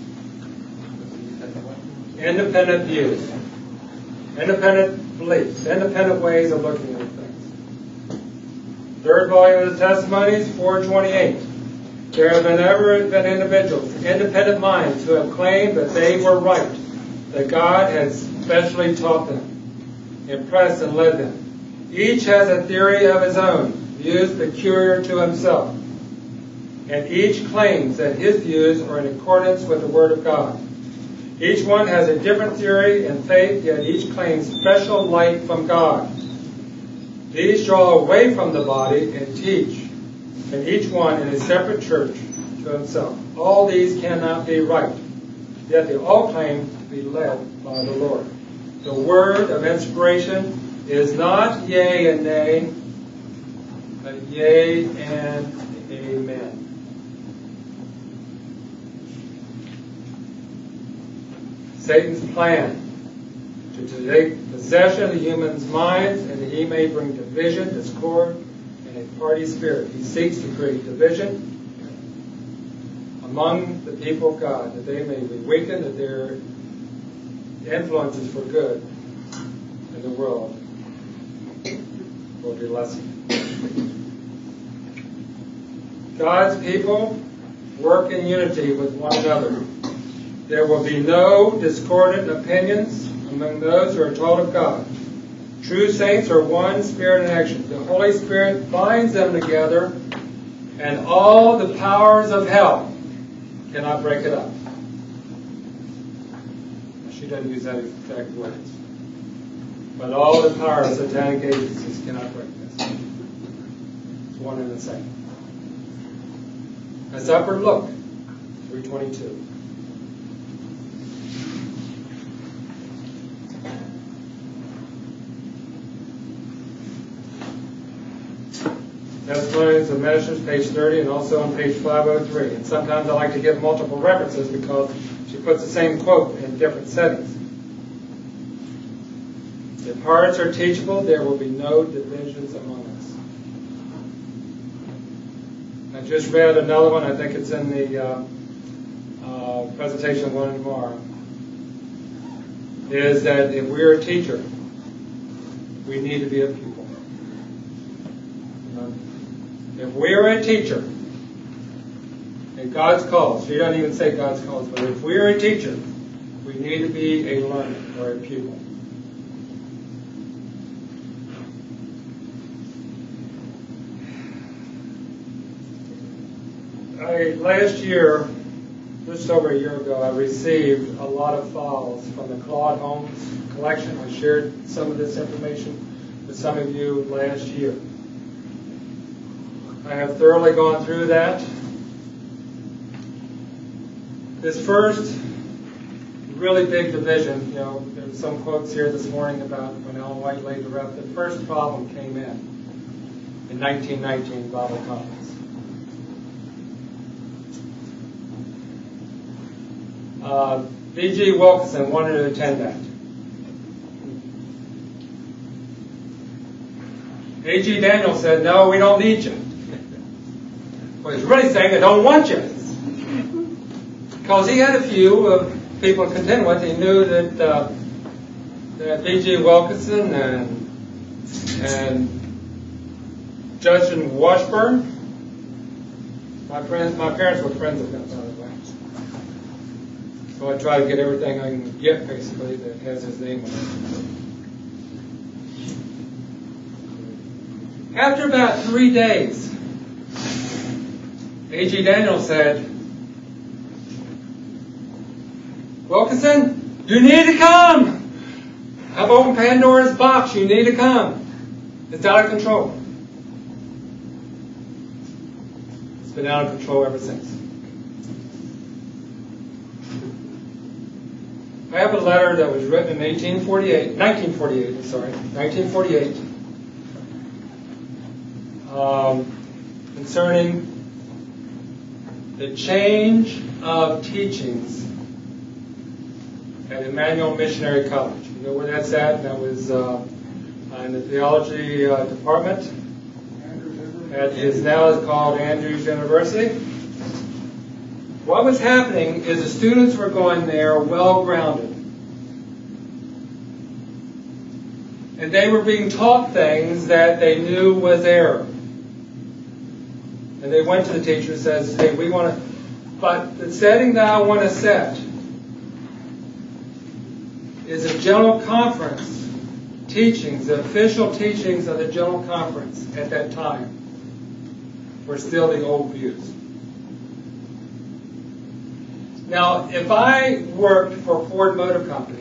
Independent views. Independent beliefs. Independent ways of looking at things. Third volume of the Testimonies, 428. There have never been individuals, independent minds, who have claimed that they were right, that God has specially taught them, impressed and led them. Each has a theory of his own, views peculiar to himself. And each claims that his views are in accordance with the Word of God. Each one has a different theory and faith, yet each claims special light from God. These draw away from the body and teach, and each one in a separate church to himself. All these cannot be right, yet they all claim to be led by the Lord. The word of inspiration is not yea and nay, but yea and amen. Satan's plan to take possession of the human's minds and that he may bring division, discord, and a party spirit. He seeks to create division among the people of God, that they may be weakened, that their influences for good in the world will be lessened. God's people work in unity with one another. There will be no discordant opinions among those who are taught of God. True saints are one spirit in action. The Holy Spirit binds them together, and all the powers of hell cannot break it up. She doesn't use that exact words. But all the powers of satanic agencies cannot break this. It's one and the same. As upward look, 322. Testimonies of Ministers, page 30, and also on page 503. And sometimes I like to give multiple references because she puts the same quote in different settings. If hearts are teachable, there will be no divisions among us. I just read another one. I think it's in the presentation one tomorrow. Is that if we're a teacher, we need to be a pupil. If we're a teacher, and God's calls, she doesn't even say God's calls, but if we're a teacher, we need to be a learner or a pupil. Last year, just over a year ago, I received a lot of files from the Claude Holmes collection. I shared some of this information with some of you last year. I have thoroughly gone through that. This first really big division, there's some quotes here this morning about when Ellen White laid the rep. The first problem came in 1919 Bible Conference. B.G. Wilkinson wanted to attend that. A.G. Daniel said, no, we don't need you. Well, he's really saying, I don't want you. Because he had a few people to contend with. He knew that B.G. Wilkinson and Judson Washburn, my parents were friends with them, by the way. So I try to get everything I can get, basically, that has his name on it. After about 3 days, A.G. Daniel said, Wilkinson, you need to come. I've opened Pandora's box. You need to come. It's out of control. It's been out of control ever since. I have a letter that was written in 1948, concerning the change of teachings at Emmanuel Missionary College. You know where that's at? That was in the theology department. It is now called Andrews University. What was happening is the students were going there well-grounded. And they were being taught things that they knew was error. And they went to the teacher and says, hey, we want to, but the setting that I want to set is a general conference teachings, the official teachings of the general conference at that time were still the old views. Now, if I worked for Ford Motor Company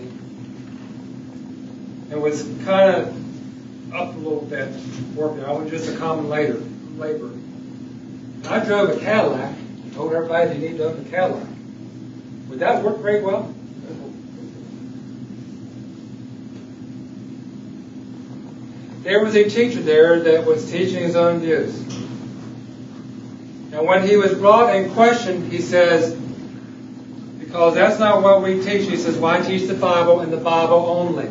and was kind of up a little bit working, I was just a common laborer. I drove a Cadillac and told everybody they need to own a Cadillac. Would that work very well? There was a teacher there that was teaching his own views. And when he was brought in question, he says, because that's not what we teach, he says, well, I teach the Bible and the Bible only.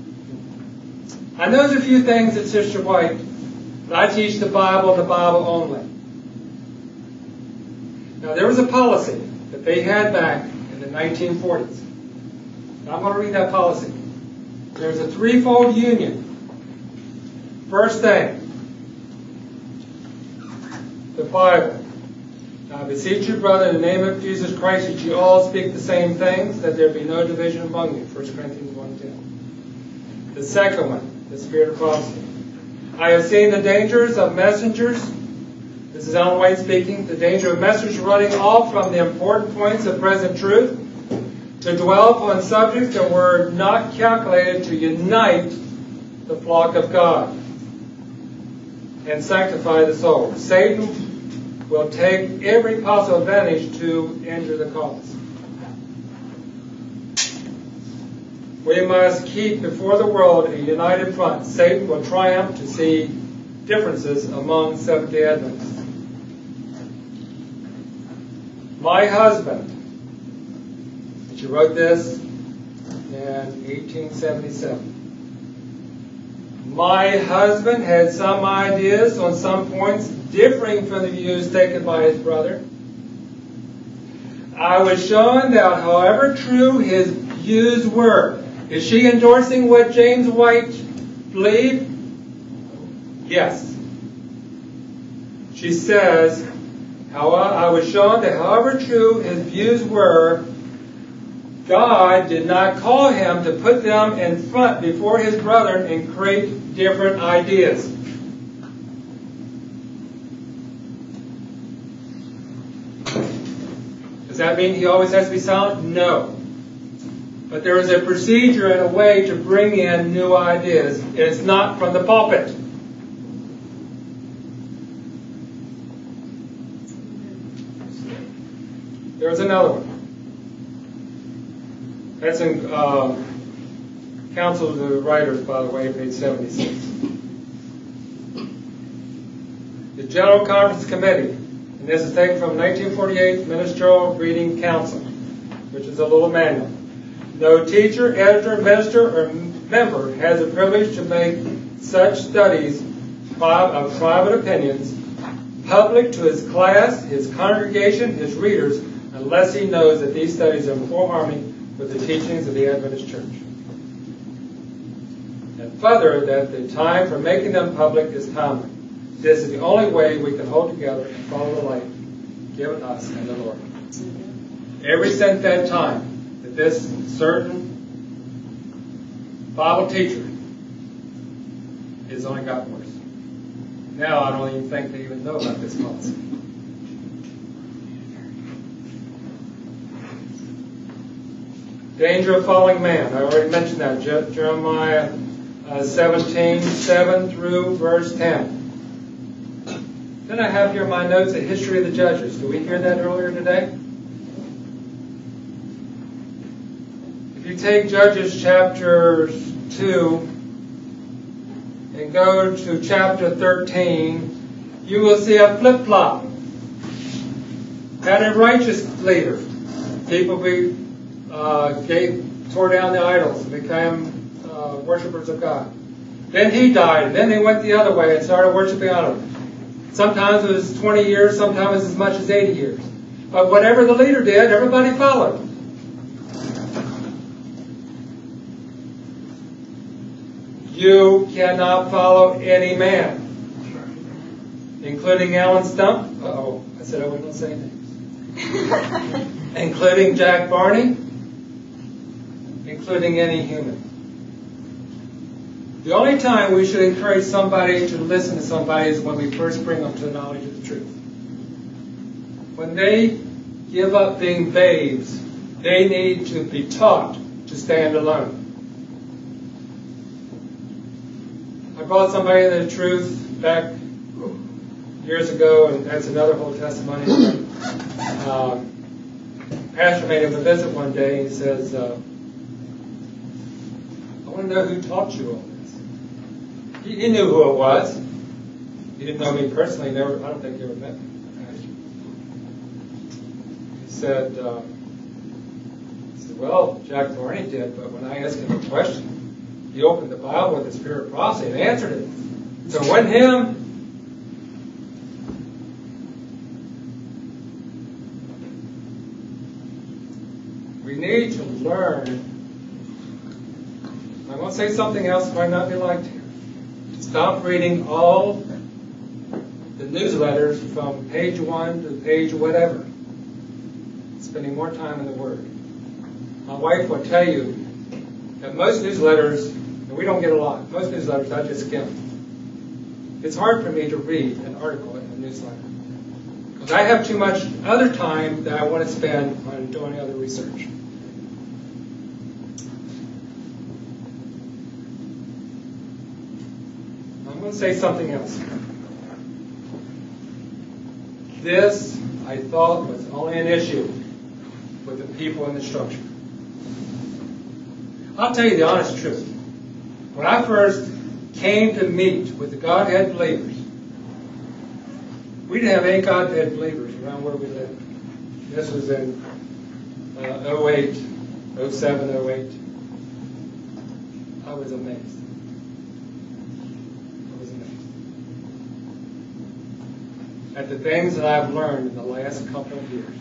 I know there's a few things that Sister White, but I teach the Bible and the Bible only. Now, there was a policy that they had back in the 1940s. Now, I'm going to read that policy. There's a threefold union. First thing, the Bible. Now, I beseech you, brother, in the name of Jesus Christ, that you all speak the same things, that there be no division among you. 1 Corinthians 1:10. The second one, the spirit of prophecy. I have seen the dangers of messengers. This is Ellen White speaking. The danger of messengers running off from the important points of present truth to dwell upon subjects that were not calculated to unite the flock of God and sanctify the soul. Satan will take every possible advantage to injure the cause. We must keep before the world a united front. Satan will triumph to see differences among Seventh-day Adventists. My husband, and she wrote this in 1877. My husband had some ideas on some points differing from the views taken by his brother. I was shown that however true his views were, is she endorsing what James White believed? Yes. She says, I was shown that however true his views were, God did not call him to put them in front before his brethren and create different ideas. Does that mean he always has to be silent? No. But there is a procedure and a way to bring in new ideas. It's not from the pulpit. There's another one. That's in Council of the Writers, by the way, page 76. The General Conference Committee, and this is taken from 1948 Ministerial Reading Council, which is a little manual. No teacher, editor, minister, or member has the privilege to make such studies private opinions public to his class, his congregation, his readers, unless he knows that these studies are in full harmony with the teachings of the Adventist Church. And further, that the time for making them public is timely. This is the only way we can hold together and follow the light given us and the Lord. Ever since that time, that this certain Bible teacher has only gotten worse. Now I don't even think they even know about this policy. Danger of falling man. I already mentioned that. Jeremiah 17:7 through verse 10. Then I have here my notes, a history of the judges. Did we hear that earlier today? If you take Judges chapter 2 and go to chapter 13, you will see a flip-flop. Had a righteous leader. People tore down the idols and became worshipers of God. Then he died, and then they went the other way and started worshiping idols. Sometimes it was 20 years, sometimes as much as 80 years. But whatever the leader did, everybody followed. You cannot follow any man, including Alan Stump. Uh-oh, I said I wasn't going to say names. Including Jack Barney, including any human. The only time we should encourage somebody to listen to somebody is when we first bring them to the knowledge of the truth. When they give up being babes, they need to be taught to stand alone. I brought somebody to the truth back years ago, and that's another whole testimony. Pastor made him a visit one day, and he says, I want to know who taught you all this. He knew who it was. He didn't know me personally. I don't think he ever met me. He said, well, Jack Barney did, but when I asked him a question, he opened the Bible with the Spirit of prophecy and answered it. So it wasn't him. We need to learn. I'm going to say something else that might not be liked here. Stop reading all the newsletters from page 1 to page whatever. Spending more time in the Word. My wife will tell you that most newsletters, and we don't get a lot, most newsletters I just skim. It's hard for me to read an article in a newsletter. Because I have too much other time that I want to spend on doing other research. I'm going to say something else. This, I thought, was only an issue with the people in the structure. I'll tell you the honest truth. When I first came to meet with the Godhead believers, we didn't have any Godhead believers around where we lived. This was in 08, 07, 08. I was amazed. At the things that I've learned in the last couple of years.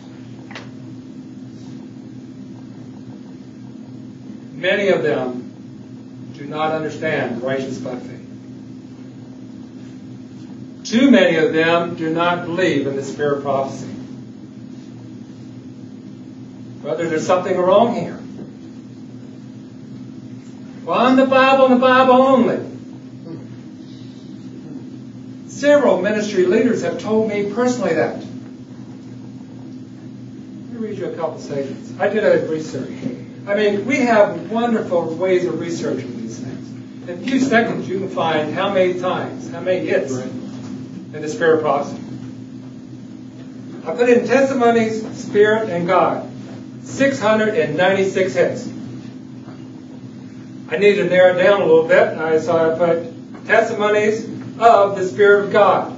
Many of them do not understand righteous by faith. Too many of them do not believe in the Spirit of prophecy. Brother, there's something wrong here. Well, in the Bible and the Bible only. Several ministry leaders have told me personally that. Let me read you a couple statements. I did a research. I mean, we have wonderful ways of researching these things. In a few seconds, you can find how many times, how many hits in the Spirit of prophecy. I put in testimonies, Spirit, and God. 696 hits. I need to narrow it down a little bit, so I put testimonies of the Spirit of God.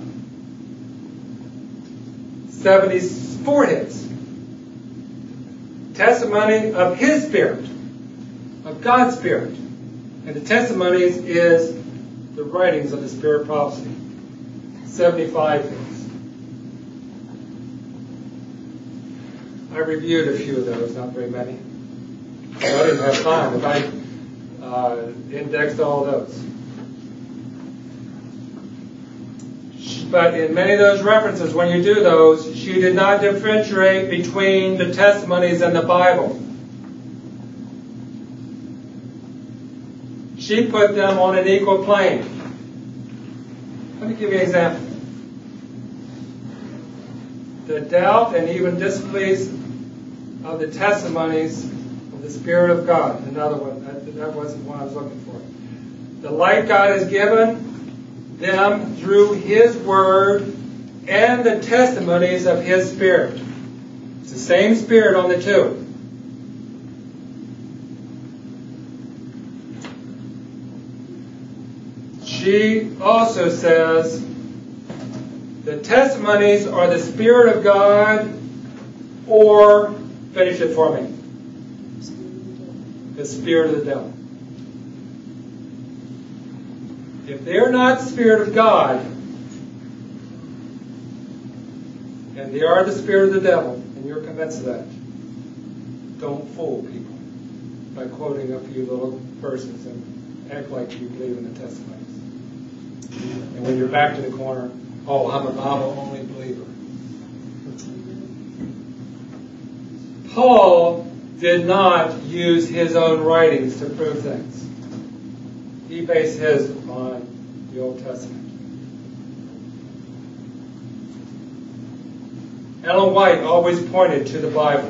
74 hits. Testimony of His Spirit, of God's Spirit. And the testimonies is the writings of the Spirit of prophecy. 75 things. I reviewed a few of those, not very many. I didn't have time, but I indexed all those. But in many of those references, when you do those, she did not differentiate between the testimonies and the Bible. She put them on an equal plane. Let me give you an example. The doubt and even disbelief of the testimonies of the Spirit of God. Another one. That wasn't one I was looking for. The light God has given them through His Word and the testimonies of His Spirit. It's the same Spirit on the two. She also says the testimonies are the Spirit of God, or, finish it for me, the Spirit of the devil. If they're not the Spirit of God, and they are the Spirit of the devil, and you're convinced of that, don't fool people by quoting a few little verses and act like you believe in the testimonies. And when you're back to the corner, oh, I'm a Bible-only believer. Paul did not use his own writings to prove things. He based his on the Old Testament. Ellen White always pointed to the Bible.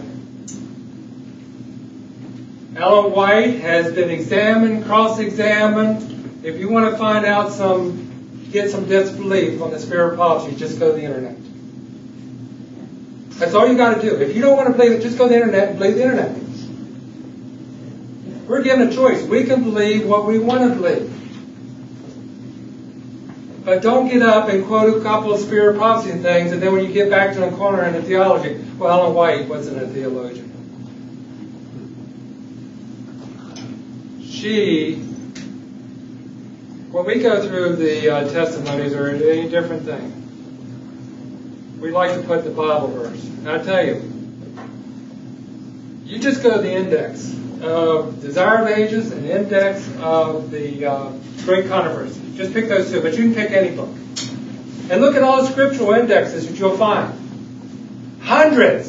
Ellen White has been examined, cross-examined. If you want to find out get some disbelief on the spirit of prophecy, just go to the internet. That's all you got to do. If you don't want to believe it, just go to the internet and believe the internet. We're given a choice. We can believe what we want to believe. But don't get up and quote a couple of spirit of prophecy and things, and then when you get back to the corner in the theology, well, Ellen White wasn't a theologian. When we go through the testimonies or any different thing, we like to put the Bible verse. And I tell you, you just go to the index of Desire of Ages and index of the Great Controversy. Just pick those two, but you can pick any book. And look at all the scriptural indexes that you'll find. Hundreds.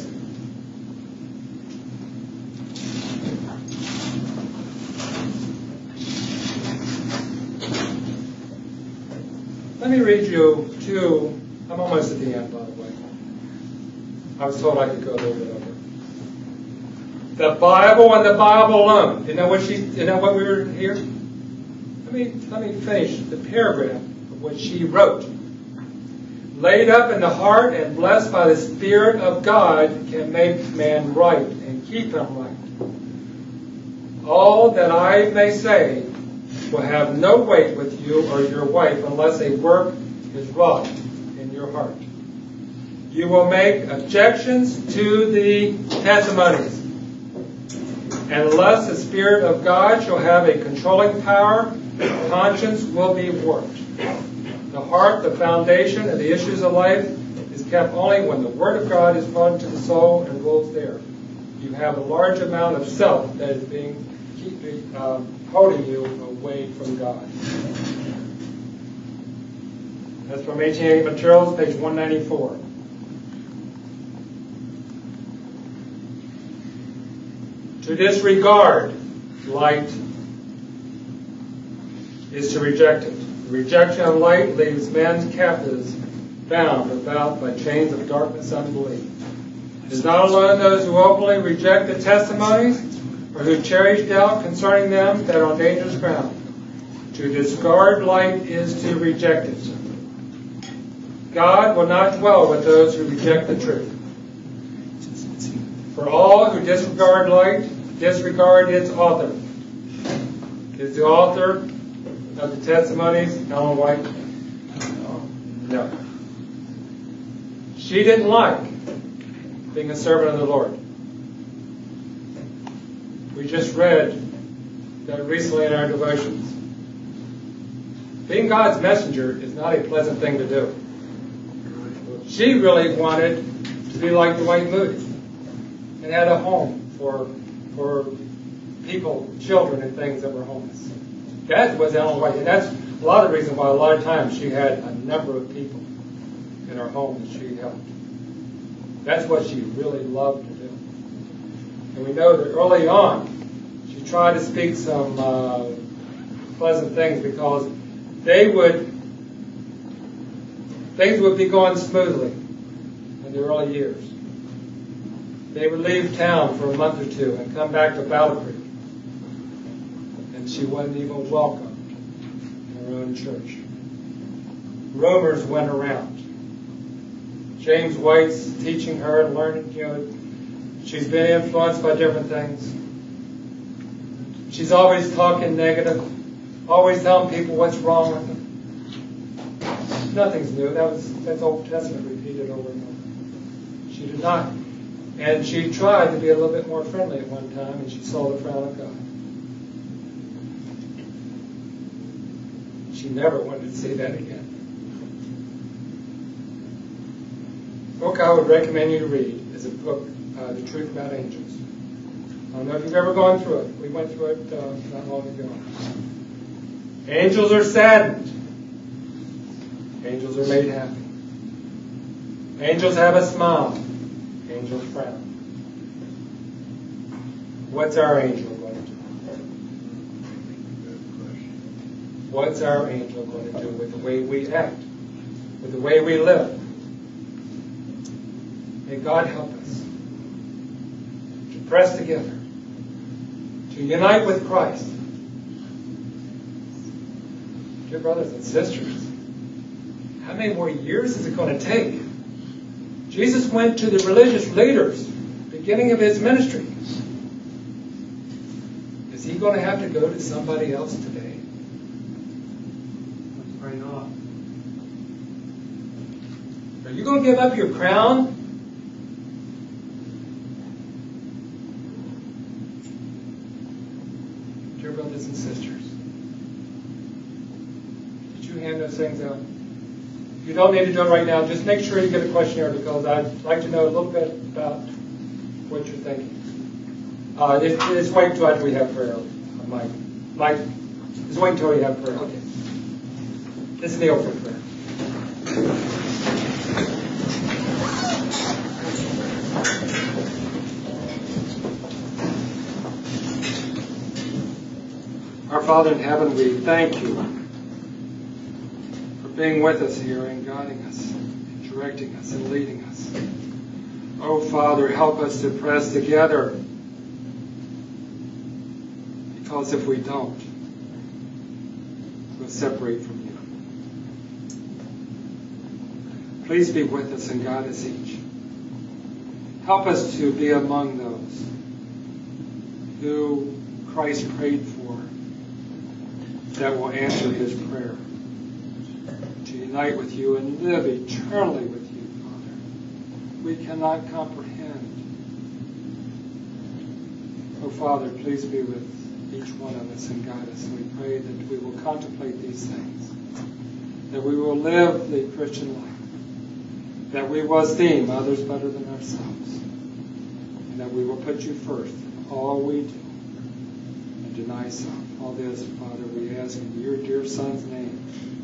Let me read you two. I'm almost at the end, by the way. I was told I could go a little bit over. The Bible and the Bible alone. You know what we were here? Let me finish the paragraph of what she wrote. Laid up in the heart and blessed by the Spirit of God can make man right and keep him right. All that I may say will have no weight with you or your wife unless a work is wrought in your heart. You will make objections to the testimonies. And unless the Spirit of God shall have a controlling power, conscience will be warped. The heart, the foundation, and the issues of life is kept only when the Word of God is brought into the soul and rules there. You have a large amount of self that is holding you away from God. That's from 1880 Materials, page 194. To disregard light is to reject it. The rejection of light leaves men captives, bound about by chains of darkness and unbelief. It is not alone those who openly reject the testimonies or who cherish doubt concerning them that are on dangerous ground. To discard light is to reject it. God will not dwell with those who reject the truth. For all who disregard light, disregard its author. Is the author of the testimonies Ellen White? No. She didn't like being a servant of the Lord. We just read that recently in our devotions. Being God's messenger is not a pleasant thing to do. She really wanted to be like Dwight Moody and had a home for people, children, and things that were homeless. That was Ellen White, and that's a lot of the reason why a lot of times she had a number of people in her home that she helped. That's what she really loved to do. And we know that early on, she tried to speak some pleasant things because things would be going smoothly in the early years. They would leave town for a month or two and come back to Battle Creek. And she wasn't even welcome in her own church. Rumors went around. James White's teaching her and learning, she's been influenced by different things. She's always talking negative, always telling people what's wrong with them. Nothing's new. That's Old Testament repeated over and over. She did not. And she tried to be a little bit more friendly at one time, and she saw the frown of God. She never wanted to say that again. The book I would recommend you to read is a book, The Truth About Angels. I don't know if you've ever gone through it. We went through it not long ago. Angels are saddened. Angels are made happy. Angels have a smile. Angels frown. What's our angel going to do? What's our angel going to do with the way we act, with the way we live? May God help us to press together, to unite with Christ. Dear brothers and sisters, how many more years is it going to take? Jesus went to the religious leaders, beginning of his ministry. Is he going to have to go to somebody else today? Let's pray not. Are you going to give up your crown? Dear brothers and sisters, did you hand those things out? You don't need to do it right now. Just make sure you get a questionnaire because I'd like to know a little bit about what you're thinking. Just wait until after we have prayer, Mike. Mike, just wait until we have prayer. Okay. This is the opening prayer. Our Father in heaven, we thank you being with us here and guiding us, and directing us and leading us. Oh, Father, help us to press together, because if we don't, we'll separate from you. Please be with us and guide us each. Help us to be among those who Christ prayed for that will answer his prayer. Unite with you and live eternally with you, Father. We cannot comprehend. Oh, Father, please be with each one of us and guide us. And we pray that we will contemplate these things, that we will live the Christian life, that we will esteem others better than ourselves, and that we will put you first in all we do and deny self. All this, Father, we ask in your dear Son's name.